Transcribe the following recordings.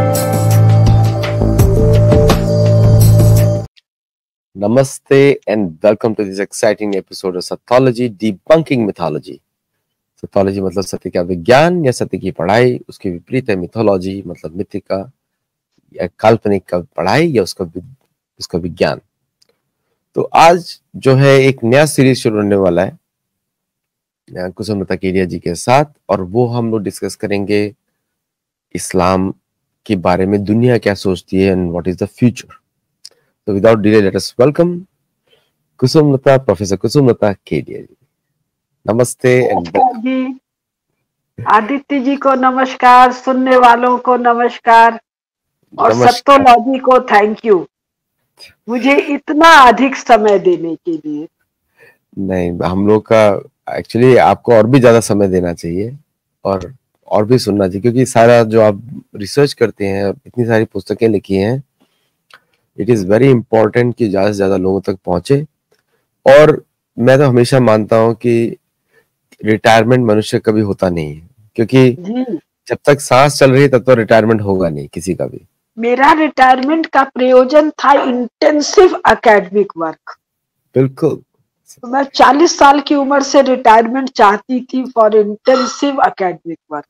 Namaste and welcome to this exciting episode of Sathology Debunking Mythology. Sathology मतलब सत्य का विज्ञान या सत्य की पढ़ाई, उसके विपरीत है मिथोलॉजी मतलब मिथ्य का या काल्पनिक का पढ़ाई या उसका विज्ञान। तो आज जो है एक नया सीरीज शुरू होने वाला है कुसुम लता केडिया जी के साथ, और वो हम लोग डिस्कस करेंगे इस्लाम के बारे में, दुनिया क्या सोचती है and what is the future. So without delay, let us welcome Kusumlata, Professor Kusumlata Kedia ji. नमस्ते जी, आदित्य जी को नमस्कार, सुनने वालों को नमस्कार और सत्योलॉजी को थैंक यू मुझे इतना अधिक समय देने के लिए। नहीं, हम लोग का एक्चुअली आपको और भी ज्यादा समय देना चाहिए और भी सुनना चाहिए, क्योंकि सारा जो आप रिसर्च करते हैं, इतनी सारी पुस्तकें लिखी हैं, इट इज वेरी इंपॉर्टेंट कि ज्यादा से ज्यादा लोगों तक पहुंचे। और मैं तो हमेशा मानता हूं कि रिटायरमेंट मनुष्य कभी होता नहीं है, क्योंकि जब तक सांस चल रही है तब तो रिटायरमेंट होगा नहीं किसी का भी। मेरा रिटायरमेंट का प्रयोजन था इंटेंसिव एकेडमिक वर्क। बिल्कुल, तो मैं 40 साल की उम्र से रिटायरमेंट चाहती थी फॉर इंटेंसिव एकेडमिक वर्क।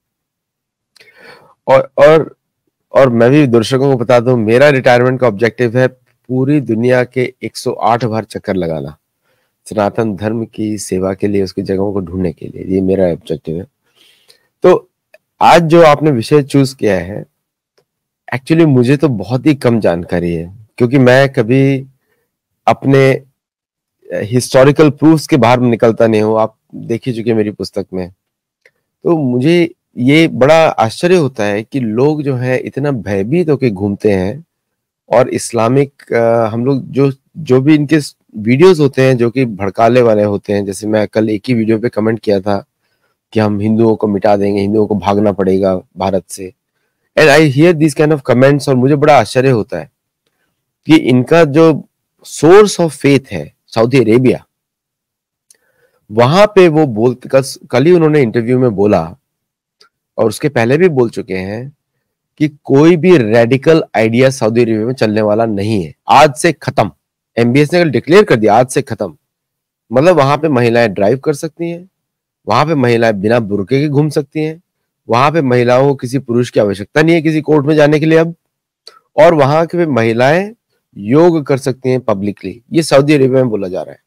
और मैं भी दर्शकों को बता दूं, मेरा रिटायरमेंट का ऑब्जेक्टिव है पूरी दुनिया के 108 बार चक्कर लगाना, सनातन धर्म की सेवा के लिए, उसकी जगहों को ढूंढने के लिए। ये मेरा ऑब्जेक्टिव है। तो आज जो आपने विषय चूज किया है, एक्चुअली मुझे तो बहुत ही कम जानकारी है, क्योंकि मैं कभी अपने हिस्टोरिकल प्रूफ्स के बाहर निकलता नहीं हूँ। आप देख ही चुके मेरी पुस्तक में। तो मुझे ये बड़ा आश्चर्य होता है कि लोग जो है इतना भयभीत होकर घूमते हैं, और इस्लामिक हम लोग जो भी इनके वीडियोस होते हैं जो कि भड़काने वाले होते हैं, जैसे मैं कल एक ही वीडियो पे कमेंट किया था कि हम हिंदुओं को मिटा देंगे, हिंदुओं को भागना पड़ेगा भारत से, and I hear this kind of comments, और मुझे बड़ा आश्चर्य होता है कि इनका जो सोर्स ऑफ फेथ है सऊदी अरेबिया, वहां पे वो कल ही उन्होंने इंटरव्यू में बोला, और उसके पहले भी बोल चुके हैं कि कोई भी रेडिकल आइडिया सऊदी अरेबिया में चलने वाला नहीं है, आज से खत्म। एमबीएस ने कल डिक्लेयर कर दिया, आज से खत्म। मतलब वहां पे महिलाएं ड्राइव कर सकती हैं, वहां पे महिलाएं बिना बुर्के के घूम सकती हैं, वहां पे महिलाओं को किसी पुरुष की आवश्यकता नहीं है किसी कोर्ट में जाने के लिए अब, और वहां के महिलाएं योग कर सकती हैं पब्लिकली। ये सऊदी अरेबिया में बोला जा रहा है।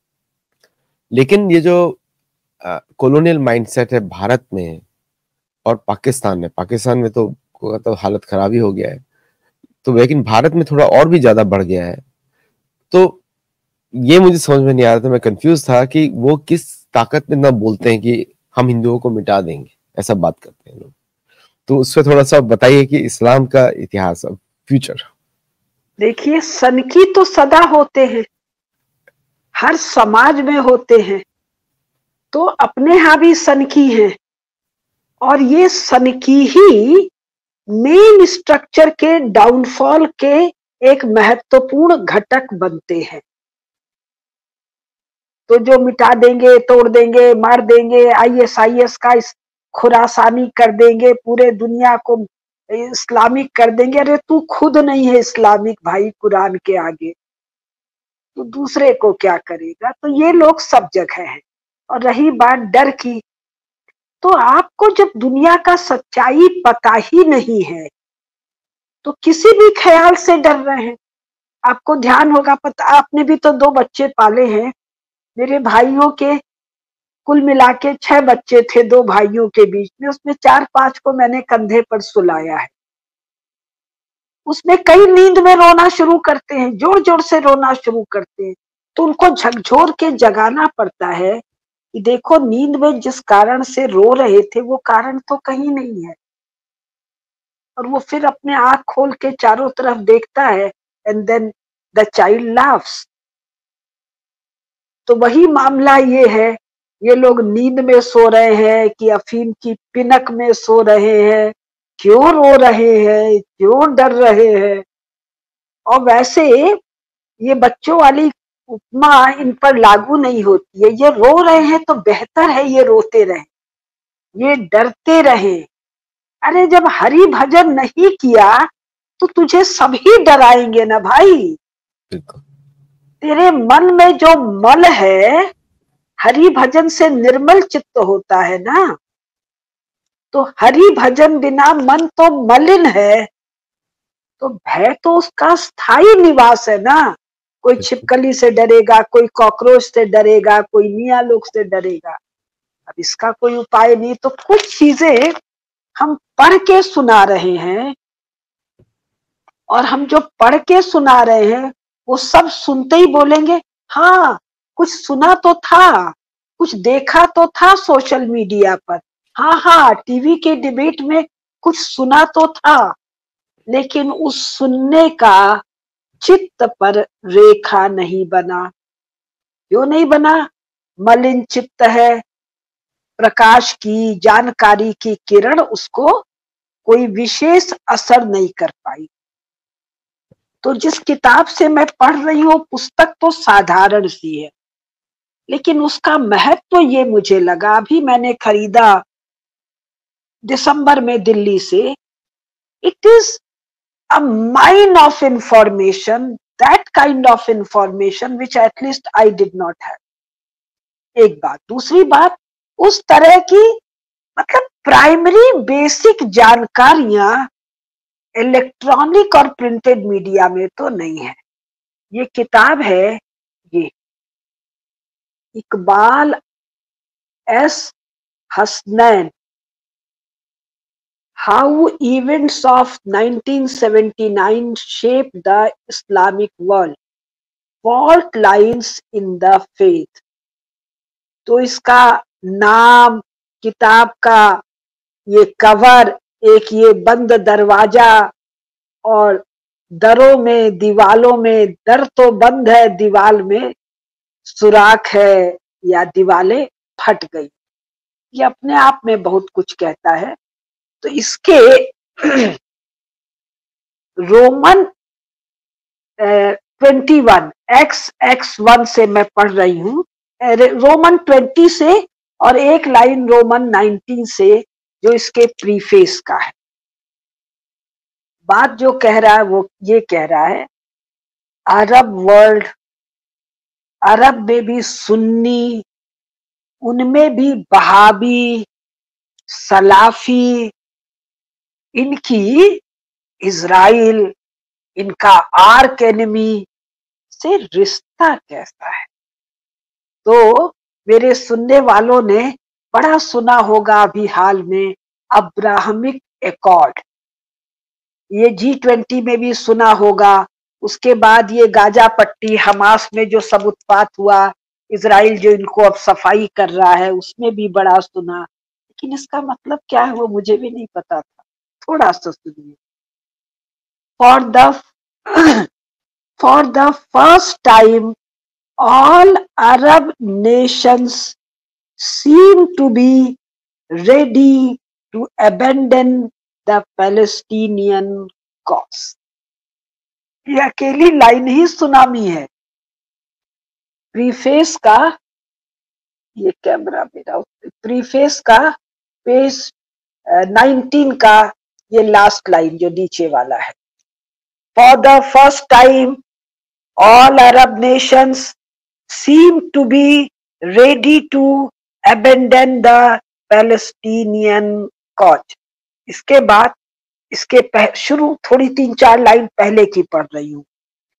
लेकिन ये जो कॉलोनियल माइंडसेट है भारत में और पाकिस्तान में तो हालत खराब ही हो गया है, तो लेकिन भारत में थोड़ा और भी ज्यादा बढ़ गया है। तो ये मुझे समझ में नहीं आ रहा था, मैं कंफ्यूज था कि वो किस ताकत में ना बोलते हैं कि हम हिंदुओं को मिटा देंगे, ऐसा बात करते हैं लोग। तो उससे थोड़ा सा बताइए कि इस्लाम का इतिहास और फ्यूचर। देखिए, सनकी तो सदा होते हैं, हर समाज में होते हैं, तो अपने यहाँ भी सनकी हैं, और ये सनकी ही मेन स्ट्रक्चर के डाउनफॉल के एक महत्वपूर्ण घटक बनते हैं। तो जो मिटा देंगे, तोड़ देंगे, मार देंगे, आईएसआईएस का खुरासानी कर देंगे, पूरे दुनिया को इस्लामिक कर देंगे। अरे तू खुद नहीं है इस्लामिक भाई कुरान के आगे, तो दूसरे को क्या करेगा? तो ये लोग सब जगह हैं। और रही बात डर की, तो आपको जब दुनिया का सच्चाई पता ही नहीं है तो किसी भी ख्याल से डर रहे हैं। आपको ध्यान होगा, पता, आपने भी तो 2 बच्चे पाले हैं। मेरे भाइयों के कुल मिला के 6 बच्चे थे 2 भाइयों के बीच में, उसमें 4-5 को मैंने कंधे पर सुलाया है। उसमें कई नींद में रोना शुरू करते हैं, जोर जोर से रोना शुरू करते हैं, तो उनको झकझोर के जगाना पड़ता है कि देखो, नींद में जिस कारण से रो रहे थे वो कारण तो कहीं नहीं है। और वो फिर अपने आंख खोल के चारों तरफ देखता है, and then the child laughs. तो वही मामला ये है, ये लोग नींद में सो रहे हैं कि अफीम की पिनक में सो रहे हैं, क्यों रो रहे हैं, क्यों डर रहे हैं। और वैसे ये बच्चों वाली उपमा इन पर लागू नहीं होती है। ये रो रहे हैं तो बेहतर है ये रोते रहे, ये डरते रहे, अरे जब हरि भजन नहीं किया तो तुझे सभी डराएंगे ना भाई। बिल्कुल। तेरे मन में जो मल है, हरि भजन से निर्मल चित्त होता है ना, तो हरि भजन बिना मन तो मलिन है, तो भय तो उसका स्थायी निवास है ना। कोई बिल्कुल। छिपकली से डरेगा, कोई कॉकरोच से डरेगा, कोई मियाँ लोग से डरेगा। अब इसका कोई उपाय नहीं। तो कुछ चीजें हम पढ़ के सुना रहे हैं, और हम जो पढ़ के सुना रहे हैं वो सब सुनते ही बोलेंगे हाँ कुछ सुना तो था, कुछ देखा तो था सोशल मीडिया पर, हाँ हाँ टीवी के डिबेट में कुछ सुना तो था, लेकिन उस सुनने का चित्त पर रेखा नहीं बना। क्यों नहीं बना? मलिन चित्त है। प्रकाश की, जानकारी की किरण उसको कोई विशेष असर नहीं कर पाई। तो जिस किताब से मैं पढ़ रही हूँ पुस्तक तो साधारण सी है, लेकिन उसका महत्व ये मुझे लगा। अभी मैंने खरीदा दिसंबर में दिल्ली से। It is a mine of information, that kind of information which at least I did not have. एक बात। दूसरी बात, उस तरह की मतलब प्राइमरी बेसिक जानकारियां इलेक्ट्रॉनिक और प्रिंटेड मीडिया में तो नहीं है। ये किताब है, ये Iqbal S Hasnain, how events of 1979 shape the Islamic world, fault lines in the faith. तो इसका नाम, किताब का ये कवर, एक ये बंद दरवाजा, और दरों में, दीवालों में, दर तो बंद है, दीवाल में सुराख है या दीवालें फट गई। ये अपने आप में बहुत कुछ कहता है। तो इसके रोमन 21 XX1 से मैं पढ़ रही हूँ, रोमन 20 से, और एक लाइन रोमन 19 से जो इसके प्रीफेस का है। बात जो कह रहा है वो ये कह रहा है, अरब वर्ल्ड, अरब में भी सुन्नी, उनमें भी बहाबी, सलाफी, इनकी इजराइल, इनका आर्क एनिमी से रिश्ता कैसा है। तो मेरे सुनने वालों ने बड़ा सुना होगा अभी हाल में अब्राहमिक एकॉर्ड, ये G20 में भी सुना होगा। उसके बाद ये गाजा पट्टी, हमास में जो सब उत्पात हुआ, इजराइल जो इनको अब सफाई कर रहा है, उसमें भी बड़ा सुना। लेकिन इसका मतलब क्या है वो मुझे भी नहीं पता था। थोड़ा सा सुनिए। For the for the first time all Arab nations seem to be ready to abandon the Palestinian cause। ये अकेली लाइन ही सुनामी है। प्रीफेस का, ये कैमरा मेरा, प्रीफेस का पेज 19 का ये लास्ट लाइन जो नीचे वाला है, for the first time all Arab nations seem to be ready to abandon the Palestinian cause। इसके बाद इसके शुरू थोड़ी 3-4 लाइन पहले की पढ़ रही हूँ।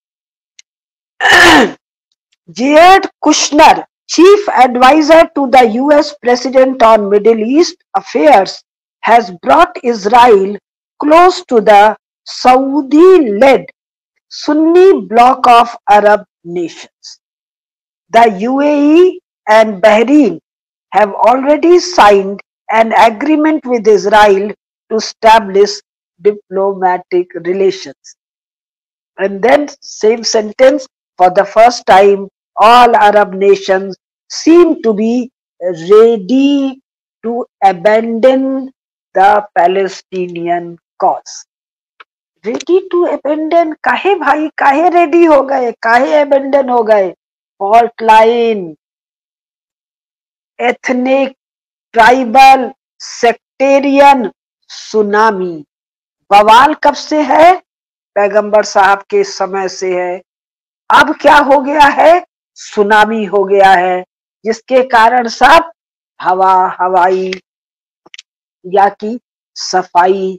Jared Kushner, chief advisor to the US President on Middle East affairs, has brought Israel close to the Saudi-led Sunni bloc of Arab nations. The UAE and Bahrain have already signed an agreement with Israel to establish diplomatic relations. And then same sentence, for the first time all Arab nations seem to be ready to abandon the Palestinian cause। Ready to abandon, काहे भाई, काहे ready हो गए, काहे abandon हो गए? Fault line, ethnic, tribal, sectarian, tsunami. बवाल कब से है? पैगंबर साहब के समय से है। अब क्या हो गया है? सुनामी हो गया है, जिसके कारण सब हवाई या की सफाई।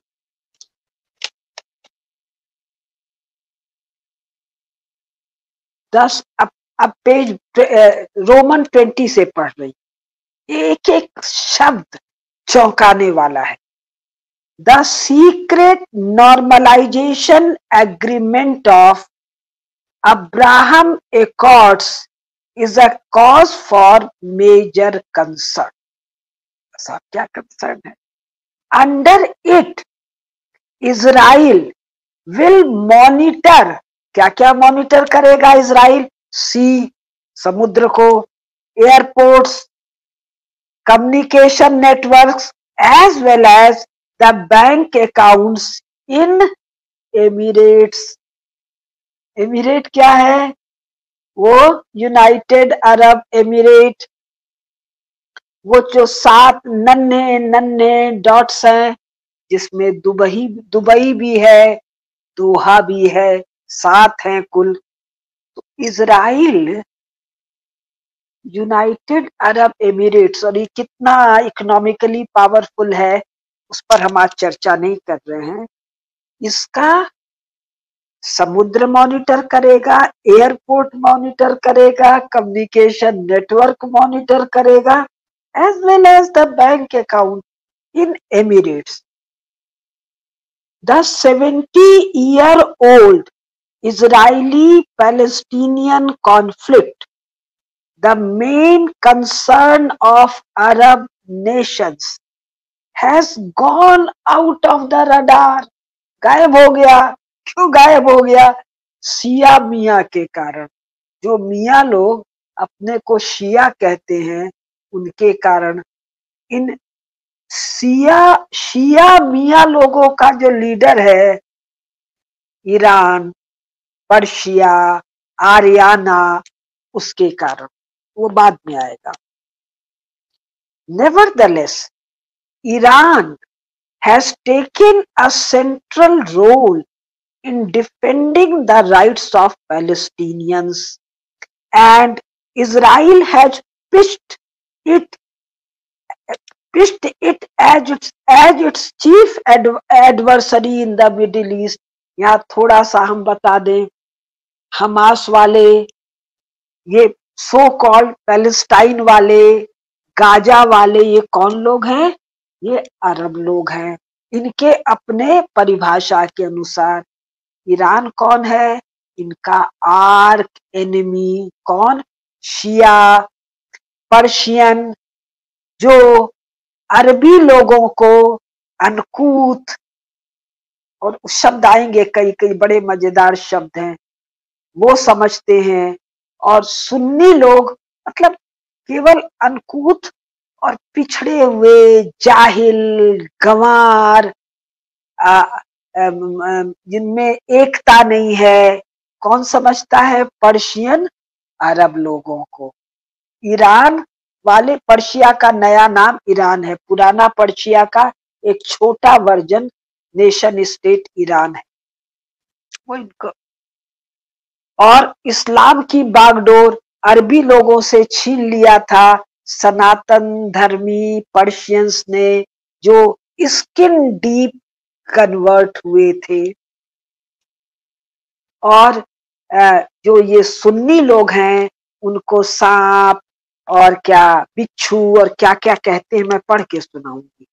अब पेज रोमन 20 से पढ़ रही। एक एक शब्द चौंकाने वाला है। The secret normalization agreement of Abraham accords is a cause for major concern. ऐसा क्या कंसर्न है? Under it Israel will monitor. क्या क्या मॉनिटर करेगा इजराइल? सी, समुद्र को, airports, communication networks, as well as the bank accounts in Emirates. Emirate क्या है? वो यूनाइटेड अरब एमिरेट। वो जो 7 नन्हे नन्हे डॉट्स हैं, जिसमें दुबई भी है, दोहा भी है, 7 हैं कुल। तो इजराइल, यूनाइटेड अरब एमिरेट्स, और ये कितना इकोनॉमिकली पावरफुल है उस पर हम आज चर्चा नहीं कर रहे हैं। इसका समुद्र मॉनिटर करेगा, एयरपोर्ट मॉनिटर करेगा, कम्युनिकेशन नेटवर्क मॉनिटर करेगा, as well as the bank account in Emirates. The 70-year-old Israeli-Palestinian conflict, the main concern of Arab nations, has gone out of the radar. गायब हो गया। क्यों गायब हो गया? शिया मियाँ के कारण। जो मियाँ लोग अपने को शिया कहते हैं, उनके कारण इन शिया मियाँ लोगों का जो लीडर है, ईरान, पर्शिया, आर्याना, उसके कारण, वो बाद में आएगा। Nevertheless, Iran has taken a central role in defending the rights of Palestinians, and Israel has pitched it as its chief adversary in the Middle East. यहाँ थोड़ा सा हम बता दें, हमास वाले, ये सो कॉल्ड पैलेस्टाइन वाले, गाजा वाले, ये कौन लोग हैं? ये अरब लोग हैं। इनके अपने परिभाषा के अनुसार ईरान कौन है? इनका आर्क एनिमी। कौन? शिया, पर्शियन, जो अरबी लोगों को अनकूत, और शब्द आएंगे, कई कई बड़े मजेदार शब्द हैं, वो समझते हैं। और सुन्नी लोग मतलब केवल अनकूत और पिछड़े हुए, जाहिल, गंवार, जिनमें एकता नहीं है, कौन समझता है? पर्शियन अरब लोगों को। ईरान वाले, पर्शिया का नया नाम ईरान है, पुराना पर्शिया का एक छोटा वर्जन नेशन स्टेट ईरान है वो इनको। और इस्लाम की बागडोर अरबी लोगों से छीन लिया था सनातन धर्मी पर्शियंस ने, जो स्किन डीप कन्वर्ट हुए थे। और जो ये सुन्नी लोग हैं, उनको सांप और क्या बिच्छू और क्या क्या कहते हैं, मैं पढ़ के सुनाऊंगी।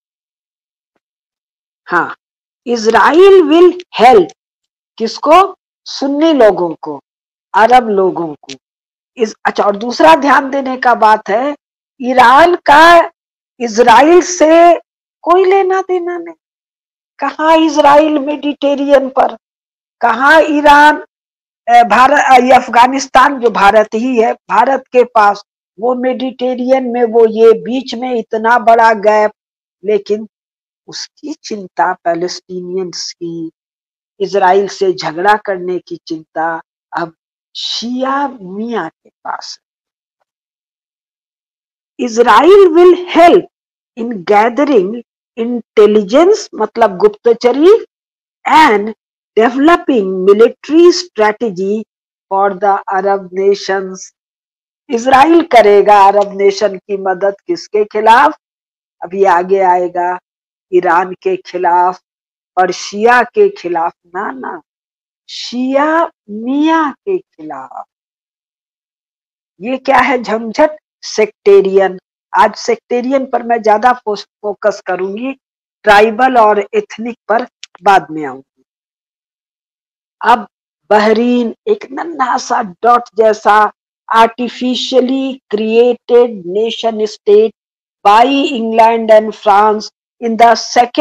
हाँ, इजराइल विल हेल्प किसको? सुन्नी लोगों को, अरब लोगों को। अच्छा, और दूसरा ध्यान देने का बात है, ईरान का इजराइल से कोई लेना देना नहीं। कहाँ इजराइल मेडिटेरियन पर, कहाँ ईरान, भारत, ये अफगानिस्तान जो भारत ही है, भारत के पास, वो मेडिटेरियन में, वो ये बीच में इतना बड़ा गैप। लेकिन उसकी चिंता पैलेस्टीनियंस की, इजराइल से झगड़ा करने की चिंता अब शिया मियाँ के पास है। Israel will help in gathering intelligence मतलब गुप्तचरी, and developing military strategy for the Arab nations. Israel करेगा अरब नेशन की मदद किसके खिलाफ? अभी आगे आएगा, ईरान के खिलाफ और शिया के खिलाफ, ना शिया मिया के खिलाफ। ये क्या है झंझट? सेक्टेरियन। आज सेक्टेरियन पर मैं ज्यादा फोकस करूंगी, ट्राइबल और एथनिक पर बाद में आऊंगी। अब बहरीन एक नन्हा सा डॉट जैसा artificially created nation state by England and France in the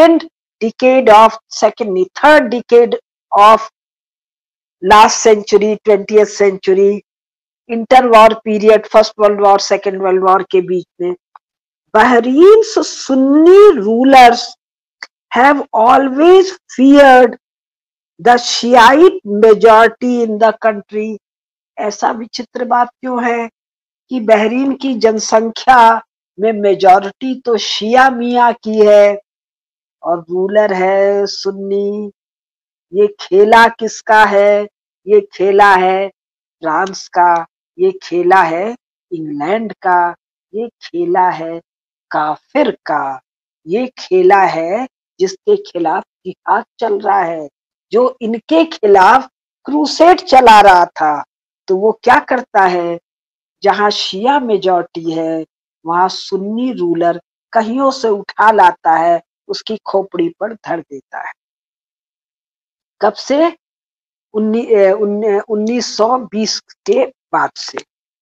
third decade of last century, 20th century, inter war period, first world war second world war के बीच में। Bahrain Sunni rulers have always feared the Shiite majority in the country. ऐसा विचित्र बात क्यों है कि Bahrain की जनसंख्या में मेजॉरिटी तो शिया मिया की है और रूलर है सुन्नी। ये खेला किसका है? ये खेला है फ्रांस का, ये खेला है इंग्लैंड का, ये खेला है काफिर का, ये खेला है जिसके खिलाफ जिहाद चल रहा है, जो इनके खिलाफ क्रूसेड चला रहा था। तो वो क्या करता है, जहां शिया मेजॉरिटी है वहां सुन्नी रूलर कहियों से उठा लाता है, उसकी खोपड़ी पर धर देता है। कब से? 1920 के बाद से।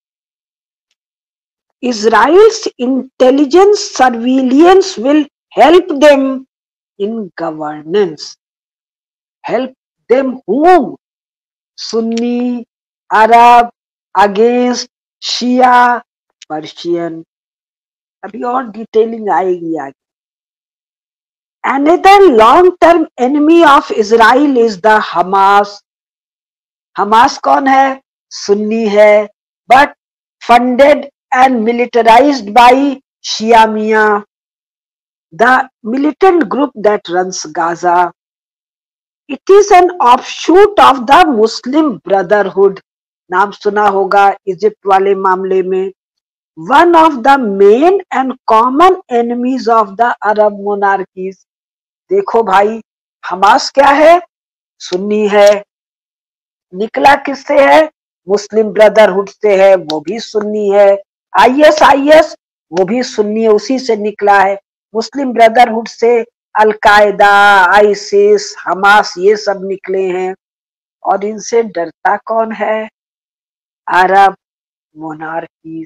Israel's intelligence surveillance will help them in governance. Help them whom? Sunni, Arab, against Shia, Persian. अभी और डिटेलिंग आएगी आगे। Another long-term enemy of Israel is the Hamas. Hamas कौन है? सुन्नी है, but funded and militarized by Shia मिया, the militant group that runs Gaza. It is an offshoot of the Muslim brotherhood. नाम सुना होगा Egypt वाले मामले में। One of the main and common enemies of the Arab monarchies. देखो भाई, Hamas क्या है? सुन्नी है, निकला किससे है? मुस्लिम ब्रदरहुड से है, वो भी सुन्नी है। आईएस वो भी सुन्नी है, उसी से निकला है। मुस्लिम ब्रदरहुड से अलकायदा, आईसिस, हमास ये सब निकले हैं। और इनसे डरता कौन है? Arab monarchy.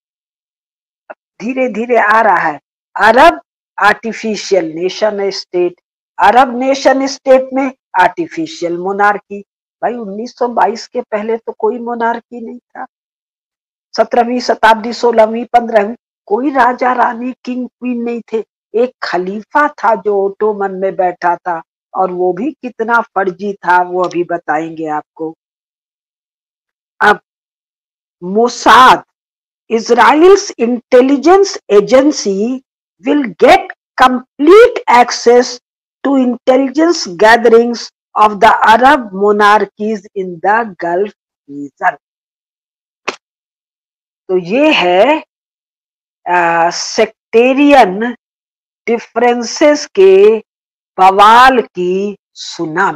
धीरे धीरे आ रहा है Arab artificial nation state, Arab nation state में आर्टिफिशियल मोनार्की। भाई 1922 के पहले तो कोई मोनार्की नहीं था। 17वीं शताब्दी, 16वीं, 15वीं कोई राजा रानी किंग क्वीन नहीं थे। एक खलीफा था जो ओटोमन में बैठा था, और वो भी कितना फर्जी था वो अभी बताएंगे आपको। अब Mossad, Israel's intelligence agency, will get complete access to intelligence gatherings of the Arab monarchies in the Gulf region. तो ये है सेक्टेरियन डिफरेंसेस के बवाल की सुनामी,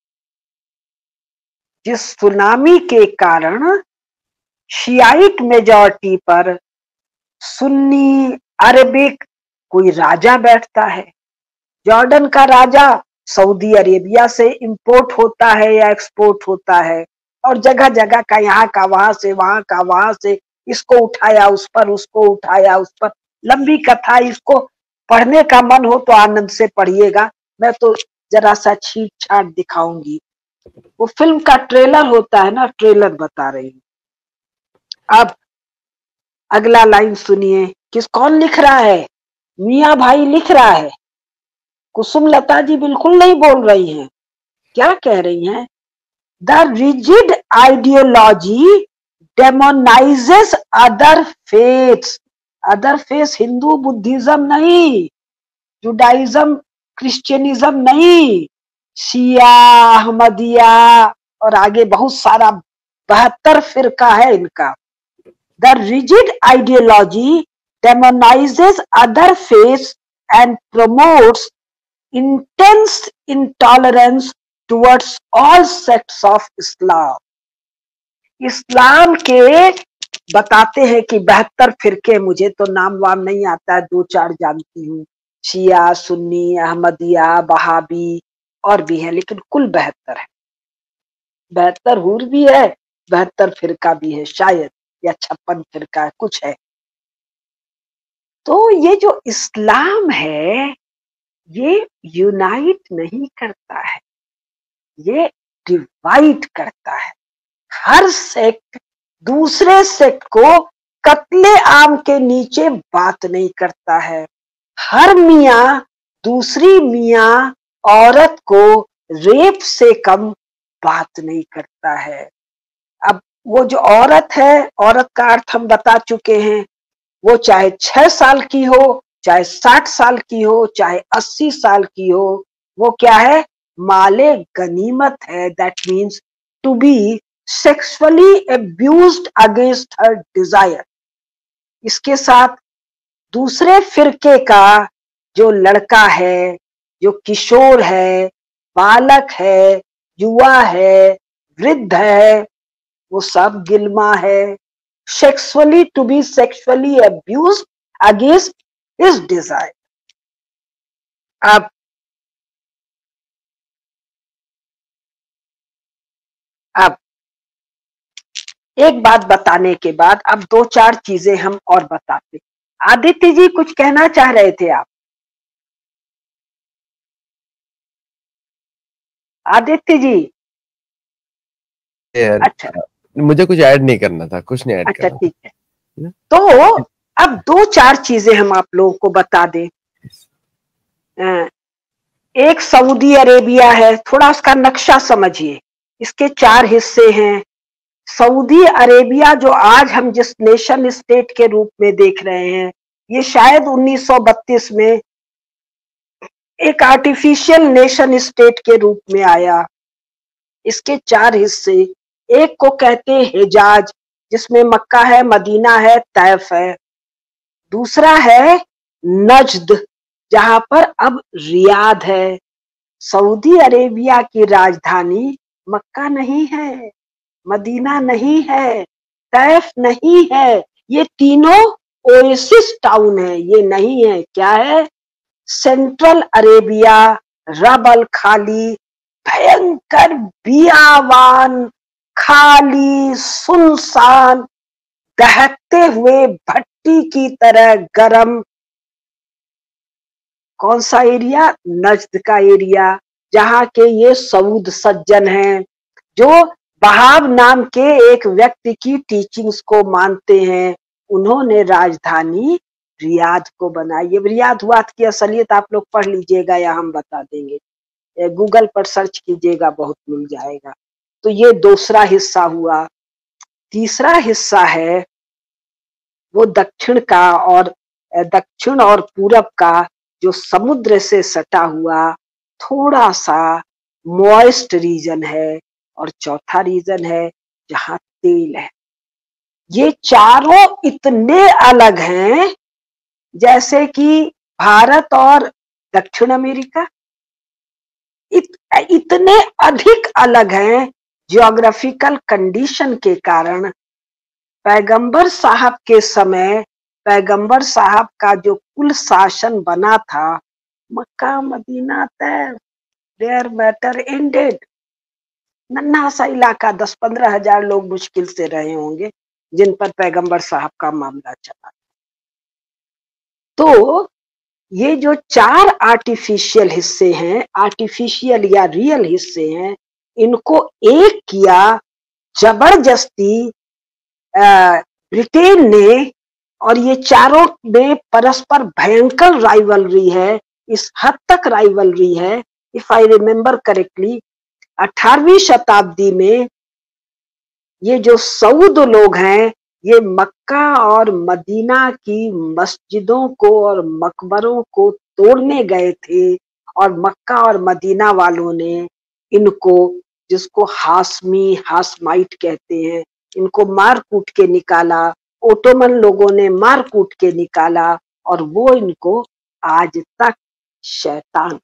जिस सुनामी के कारण शियाइट मेजॉरिटी पर सुन्नी अरबिक कोई राजा बैठता है। जॉर्डन का राजा सऊदी अरेबिया से इंपोर्ट होता है या एक्सपोर्ट होता है, और जगह जगह का, यहाँ का वहां से, वहां का वहां से, इसको उठाया उस पर, उसको उठाया उस पर। लंबी कथा, इसको पढ़ने का मन हो तो आनंद से पढ़िएगा, मैं तो जरा सा छीट छाट दिखाऊंगी। वो फिल्म का ट्रेलर होता है ना, ट्रेलर बता रही हूँ। अब अगला लाइन सुनिए, कौन लिख रहा है? मियाँ भाई लिख रहा है, कुसुम लता जी बिल्कुल नहीं बोल रही हैं। क्या कह रही हैं? The rigid ideology demonizes other faiths. Other faith Hindu Buddhism नहीं, जुडाइज्म क्रिश्चियनिज्म नहीं, शिया, अहमदिया और आगे बहुत सारा 72 फिरका है इनका। The rigid ideology demonizes other faiths and promotes intense intolerance towards all sects of Islam. Islam के बताते हैं कि 72 फिरके, मुझे तो नाम वाम नहीं आता है, 2-4 जानती हूँ, शिया, सुन्नी, अहमदिया, बहाबी और भी है, लेकिन कुल 72 है। 72 हुर भी है, 72 फिरका भी है शायद, या 56 फिरका है, कुछ है। तो ये जो इस्लाम है ये यूनाइट नहीं करता है, ये डिवाइड करता है। हर सेक्ट दूसरे सेक्ट को कत्ले आम के नीचे बात नहीं करता है। हर मियाँ दूसरी मियाँ औरत को रेप से कम बात नहीं करता है। अब वो जो औरत है, औरत का अर्थ हम बता चुके हैं, वो चाहे 6 साल की हो, चाहे 60 साल की हो, चाहे 80 साल की हो, वो क्या है? माले गनीमत है। That means to be sexually abused against her desire. इसके साथ दूसरे फिरके का जो लड़का है, जो किशोर है, बालक है, युवा है, वृद्ध है, वो सब गिलमा है। Sexually to be sexually abused against his desire. अब एक बात बताने के बाद अब 2-4 चीजें हम और बताते। आदित्य जी कुछ कहना चाह रहे थे आप? आदित्य जी। अच्छा, मुझे कुछ ऐड नहीं करना था, कुछ नहीं ऐड करना। अच्छा ठीक है। तो अब 2-4 चीजें हम आप लोगों को बता दें। एक सऊदी अरेबिया है, थोड़ा उसका नक्शा समझिए। इसके 4 हिस्से हैं। सऊदी अरेबिया जो आज हम जिस नेशन स्टेट के रूप में देख रहे हैं, ये शायद 1932 में एक आर्टिफिशियल नेशन स्टेट के रूप में आया। इसके 4 हिस्से, एक को कहते हैं हिजाज, जिसमें मक्का है, मदीना है, तैफ है। दूसरा है नज्द, जहां पर अब रियाद है। सऊदी अरेबिया की राजधानी मक्का नहीं है, मदीना नहीं है, तैफ नहीं है, ये तीनों ओएसिस टाउन है, ये नहीं है। क्या है? सेंट्रल अरेबिया, रब अल खाली, भयंकर बियावान, खाली, सुनसान, दहकते हुए भट्टी की तरह गरम। कौन सा एरिया? नज्द का एरिया, जहां के ये सऊद सज्जन हैं, जो बहाब नाम के एक व्यक्ति की टीचिंग्स को मानते हैं। उन्होंने राजधानी रियाद को बनाई। ये रियाद हुआ की असलियत आप लोग पढ़ लीजिएगा या हम बता देंगे, गूगल पर सर्च कीजिएगा, बहुत मिल जाएगा। तो ये दूसरा हिस्सा हुआ। तीसरा हिस्सा है वो दक्षिण का, और दक्षिण और पूरब का जो समुद्र से सटा हुआ थोड़ा सा मॉइस्ट रीजन है। और चौथा रीजन है जहां तेल है। ये चारों इतने अलग हैं जैसे कि भारत और दक्षिण अमेरिका इतने अधिक अलग हैं। जियोग्राफिकल कंडीशन के कारण पैगंबर साहब के समय पैगंबर साहब का जो कुल शासन बना था, Mecca Medina Taif, their matter ended. नन्हा सा इलाका, 10-15 हजार लोग मुश्किल से रहे होंगे जिन पर पैगंबर साहब का मामला चला। तो ये जो 4 आर्टिफिशियल हिस्से हैं, आर्टिफिशियल या रियल हिस्से हैं, इनको एक किया जबरदस्ती ब्रिटेन ने। और ये चारों में परस्पर भयंकर राइवलरी है। इस हद तक राइवलरी है, इफ आई रिमेम्बर करेक्टली, 18वीं शताब्दी में ये जो सऊद लोग हैं, ये मक्का और मदीना की मस्जिदों को और मकबरों को तोड़ने गए थे और मक्का और मदीना वालों ने इनको, जिसको हाशमी हाशमाइट कहते हैं, इनको मार कूट के निकाला। ओटोमन लोगों ने मार कूट के निकाला और वो इनको आज तक शैतान।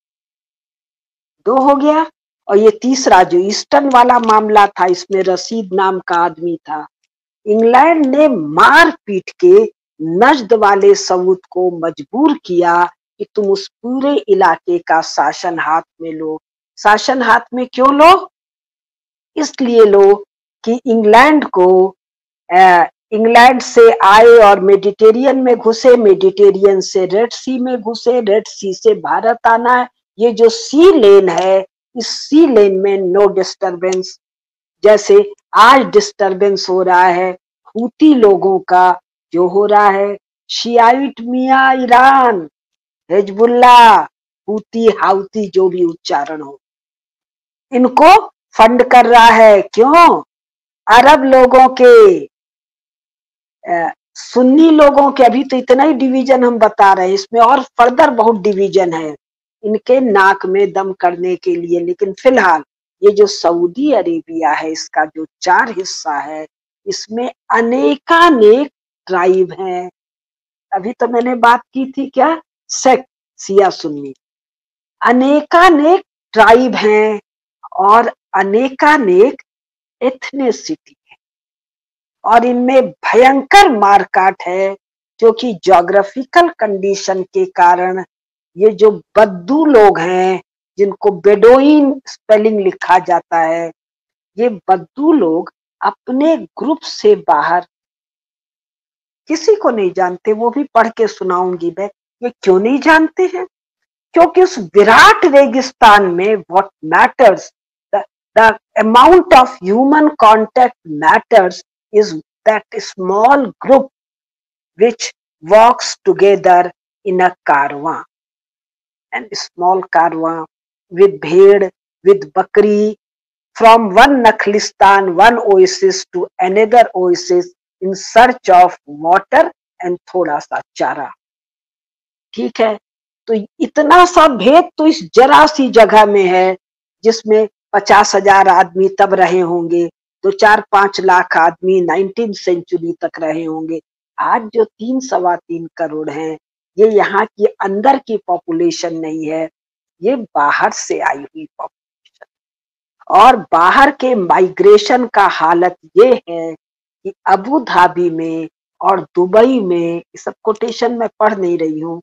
दो हो गया। और ये तीसरा जो ईस्टर्न वाला मामला था, इसमें रशीद नाम का आदमी था। इंग्लैंड ने मार पीट के नज्द वाले सऊद को मजबूर किया कि तुम उस पूरे इलाके का शासन हाथ में लो। शासन हाथ में क्यों लो? इसलिए लो कि इंग्लैंड को, इंग्लैंड से आए और मेडिटेरियन में घुसे, मेडिटेरियन से रेड सी में घुसे, रेड सी से भारत आना है। ये जो सी लेन है, इस सी लेन में नो डिस्टरबेंस। जैसे आज डिस्टरबेंस हो रहा है हूती लोगों का, जो हो रहा है शियाइट मिया ईरान, हिजबुल्ला, हूती हाउती जो भी उच्चारण हो, इनको फंड कर रहा है। क्यों? अरब लोगों के, सुन्नी लोगों के, अभी तो इतना ही डिवीजन हम बता रहे हैं, इसमें और फर्दर बहुत डिवीजन है इनके नाक में दम करने के लिए। लेकिन फिलहाल ये जो सऊदी अरेबिया है, इसका जो 4 हिस्सा है, इसमें अनेकानेक ट्राइब हैं। अभी तो मैंने बात की थी क्या, सेक्ट, सिया सुन्नी, अनेकानेक ट्राइब हैं और अनेकानेक एथनिसिटी, और इनमें भयंकर मारकाट है, क्योंकि ज्योग्राफिकल कंडीशन के कारण ये जो बद्दू लोग हैं, जिनको बेडोइन स्पेलिंग लिखा जाता है, ये बद्दू लोग अपने ग्रुप से बाहर किसी को नहीं जानते। वो भी पढ़ के सुनाऊंगी मैं। ये क्यों नहीं जानते हैं? क्योंकि उस विराट रेगिस्तान में what matters, the amount of human contact matters is that small group which walks together in a caravan, and small caravan with bhed, with bakri, from one nakhlistan, one oasis to another oasis in search of water and थोड़ा सा चारा। ठीक है, तो इतना सा भेद तो इस जरा सी जगह में है, जिसमें 50,000 आदमी तब रहे होंगे, तो 4-5 लाख आदमी 19th सेंचुरी तक रहे होंगे। आज जो 3-3.25 करोड़ हैं, ये यहाँ की अंदर की पॉपुलेशन नहीं है, ये बाहर से आई हुई पॉपुलेशन। और बाहर के माइग्रेशन का हालत ये है कि अबू धाबी में और दुबई में, ये सब कोटेशन मैं पढ़ नहीं रही हूँ,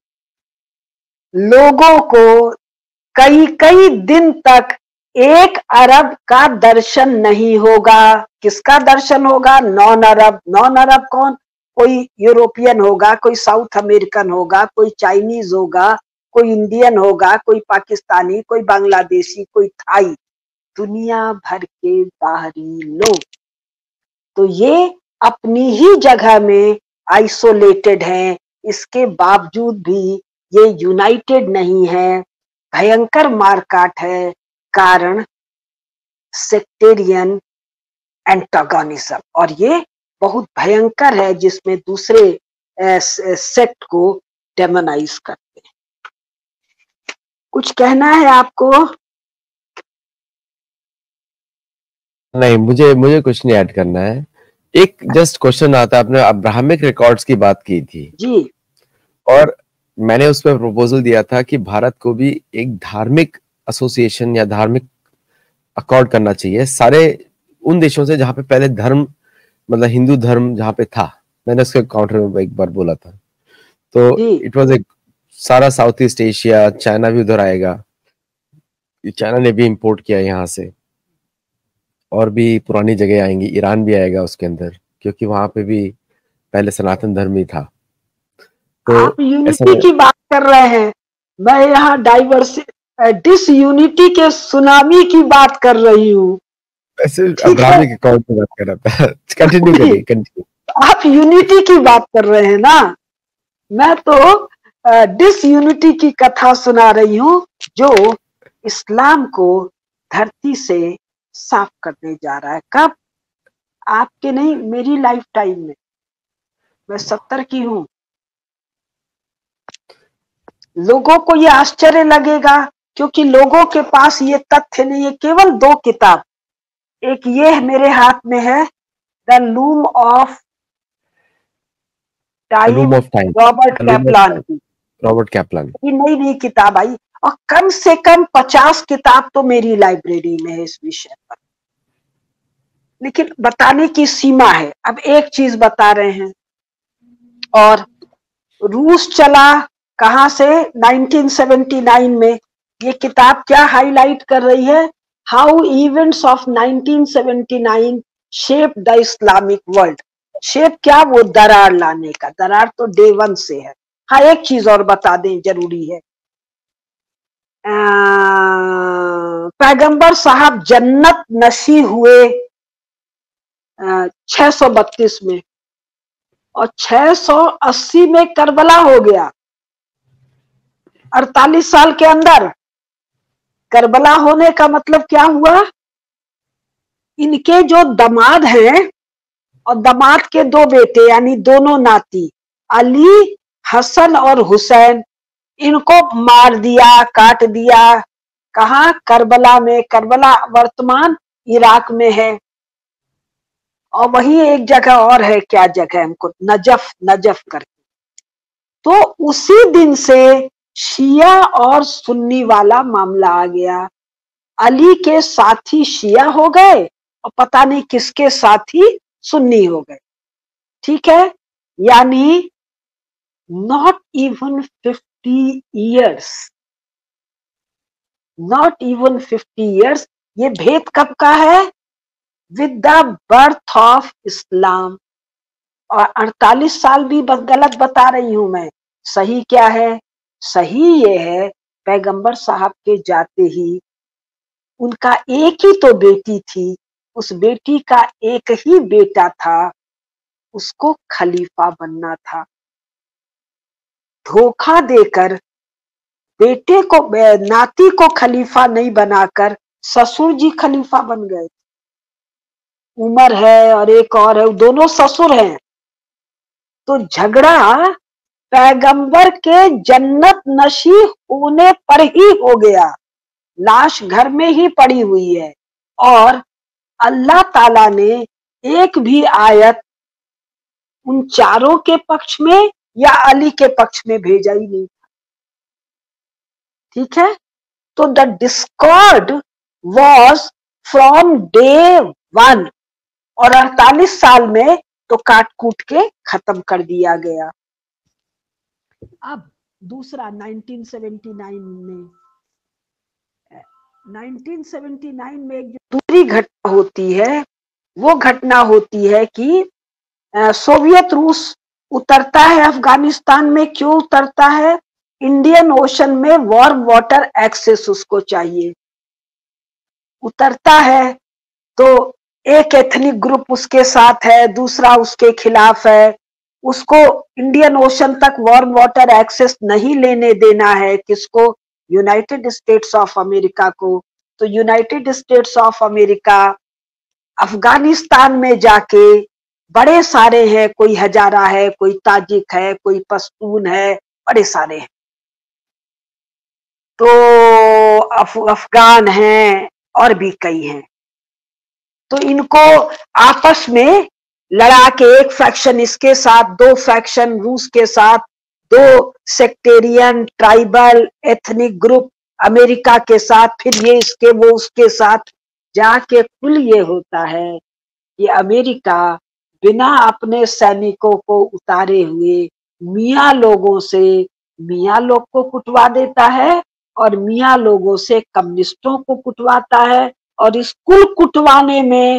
लोगों को कई कई दिन तक 1 अरब का दर्शन नहीं होगा। किसका दर्शन होगा? नॉन अरब। नॉन अरब कौन? कोई यूरोपियन होगा, कोई साउथ अमेरिकन होगा, कोई चाइनीज होगा, कोई इंडियन होगा, कोई पाकिस्तानी, कोई बांग्लादेशी, कोई थाई, दुनिया भर के बाहरी लोग। तो ये अपनी ही जगह में आइसोलेटेड हैं, इसके बावजूद भी ये यूनाइटेड नहीं है। भयंकर मारकाट है, कारण सेक्टेरियन एंटागोनिज्म, और ये बहुत भयंकर है, जिसमें दूसरे सेक्ट को डेमोनाइज करते हैं। कुछ कहना है आपको? नहीं, मुझे मुझे कुछ नहीं ऐड करना है। एक जस्ट क्वेश्चन आता है, आपने अब्राहमिक रिकॉर्ड्स की बात की थी जी, और मैंने उस पर प्रपोजल दिया था कि भारत को भी एक धार्मिक एसोसिएशन या धार्मिक अकॉर्ड करना चाहिए सारे उन देशों से जहां पे पहले धर्म, मतलब हिंदू धर्म जहां पे था। मैंने उसके काउंटर में एक बार बोला था, तो जी, इट वाज एक सारा साउथ ईस्ट एशिया, चाइना भी उधर आएगा। चाइना ने भी इंपोर्ट किया यहाँ से, और भी पुरानी जगह आएंगी, ईरान भी आएगा उसके अंदर, क्योंकि वहां पे भी पहले सनातन धर्म ही था। तो आप ऐसा यूनिटी की बात कर रहे हैं, मैं यहाँ डिसयूनिटी के सुनामी की बात कर रही हूँ। ऐसे ठीक है, अब्राहमिक अकाउंट की बात कर रहा था। कंटिन्यू करिए, कंटिन्यू। आप यूनिटी की बात कर रहे हैं ना, मैं तो डिसयूनिटी की कथा सुना रही हूँ, जो इस्लाम को धरती से साफ करने जा रहा है। कब? आपके नहीं, मेरी लाइफ टाइम में। मैं 70 की हूँ। लोगों को ये आश्चर्य लगेगा क्योंकि लोगों के पास ये तथ्य नहीं है। केवल 2 किताब, एक ये मेरे हाथ में है, the loom of time, loom of time, Robert loom of Kaplan time, की। Robert Kaplan. ये नई नई किताब आई और कम से कम 50 किताब तो मेरी लाइब्रेरी में है इस विषय पर। लेकिन बताने की सीमा है। अब एक चीज बता रहे हैं, और रूस चला कहां से, 1979 में। ये किताब क्या हाईलाइट कर रही है, how events of 1979 shape the Islamic world. Shape क्या, वो दरार लाने का, दरार तो डे 1 से है। हाँ, एक चीज और बता दें, जरूरी है, पैगंबर साहब जन्नत नशी हुए 632 में, और 680 में करबला हो गया। 48 साल के अंदर करबला होने का मतलब क्या हुआ, इनके जो दामाद हैं और दामाद के 2 बेटे यानी दोनों नाती, अली, हसन और हुसैन, इनको मार दिया, काट दिया। कहा, करबला में। करबला वर्तमान इराक में है। और वही एक जगह और है, क्या जगह हमको, नजफ, नजफ करके। तो उसी दिन से शिया और सुन्नी वाला मामला आ गया। अली के साथी शिया हो गए और पता नहीं किसके साथी सुन्नी हो गए। ठीक है, यानी not even 50 years, not even 50 years. ये भेद कब का है, with the birth of Islam. और 48 साल भी गलत बता रही हूं मैं। सही क्या है, सही ये है, पैगंबर साहब के जाते ही उनका एक ही तो बेटी थी, उस बेटी का एक ही बेटा था, उसको खलीफा बनना था। धोखा देकर बेटे को, नाती को खलीफा नहीं बनाकर ससुर जी खलीफा बन गए। उमर है और एक और है, दोनों ससुर हैं। तो झगड़ा पैगंबर के जन्नत नशी होने पर ही हो गया। लाश घर में ही पड़ी हुई है और अल्लाह ताला ने एक भी आयत उन चारों के पक्ष में या अली के पक्ष में भेजा ही नहीं। ठीक है, तो the discord was from day 1, और 48 साल में तो काट कूट के खत्म कर दिया गया। अब दूसरा 1979 में, 1979 में एक दूसरी घटना होती है, वो घटना होती है कि सोवियत रूस उतरता है अफगानिस्तान में। क्यों उतरता है, इंडियन ओशन में वार्म वाटर एक्सेस उसको चाहिए। उतरता है तो एक एथनिक ग्रुप उसके साथ है, दूसरा उसके खिलाफ है। उसको इंडियन ओशन तक वार्म वाटर एक्सेस नहीं लेने देना है, किसको, यूनाइटेड स्टेट्स ऑफ अमेरिका को। तो United States of America Afghanistan में जाके, बड़े सारे हैं, कोई हजारा है, कोई ताजिक है, कोई पश्तून है, बड़े सारे हैं। तो अफगान हैं और भी कई हैं। तो इनको आपस में लड़ा के, एक फैक्शन इसके साथ, 2 फैक्शन रूस के साथ, 2 sectarian tribal ethnic group America के साथ, फिर ये इसके वो उसके साथ, जाके कुल ये होता है कि अमेरिका बिना अपने सैनिकों को उतारे हुए मियाँ लोगों से, मियाँ लोग को कुटवा देता है और मियाँ लोगों से कम्युनिस्टों को कुटवाता है। और इस कुल कुटवाने में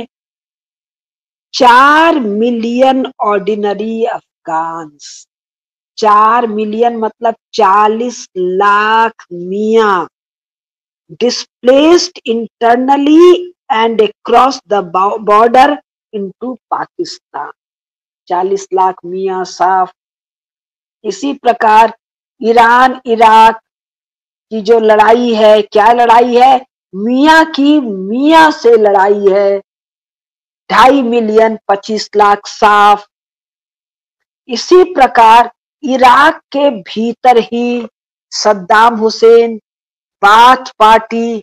4 मिलियन ऑर्डिनरी अफगान्स, 4 मिलियन मतलब 40 लाख मियाँ, displaced internally and across the border into Pakistan. 40 lakh मियाँ साफ। इसी प्रकार ईरान इराक की जो लड़ाई है, क्या लड़ाई है, मियाँ की मियाँ से लड़ाई है, 2.5 मिलियन 25 लाख साफ। इसी प्रकार इराक के भीतर ही Saddam Hussein, Baath party,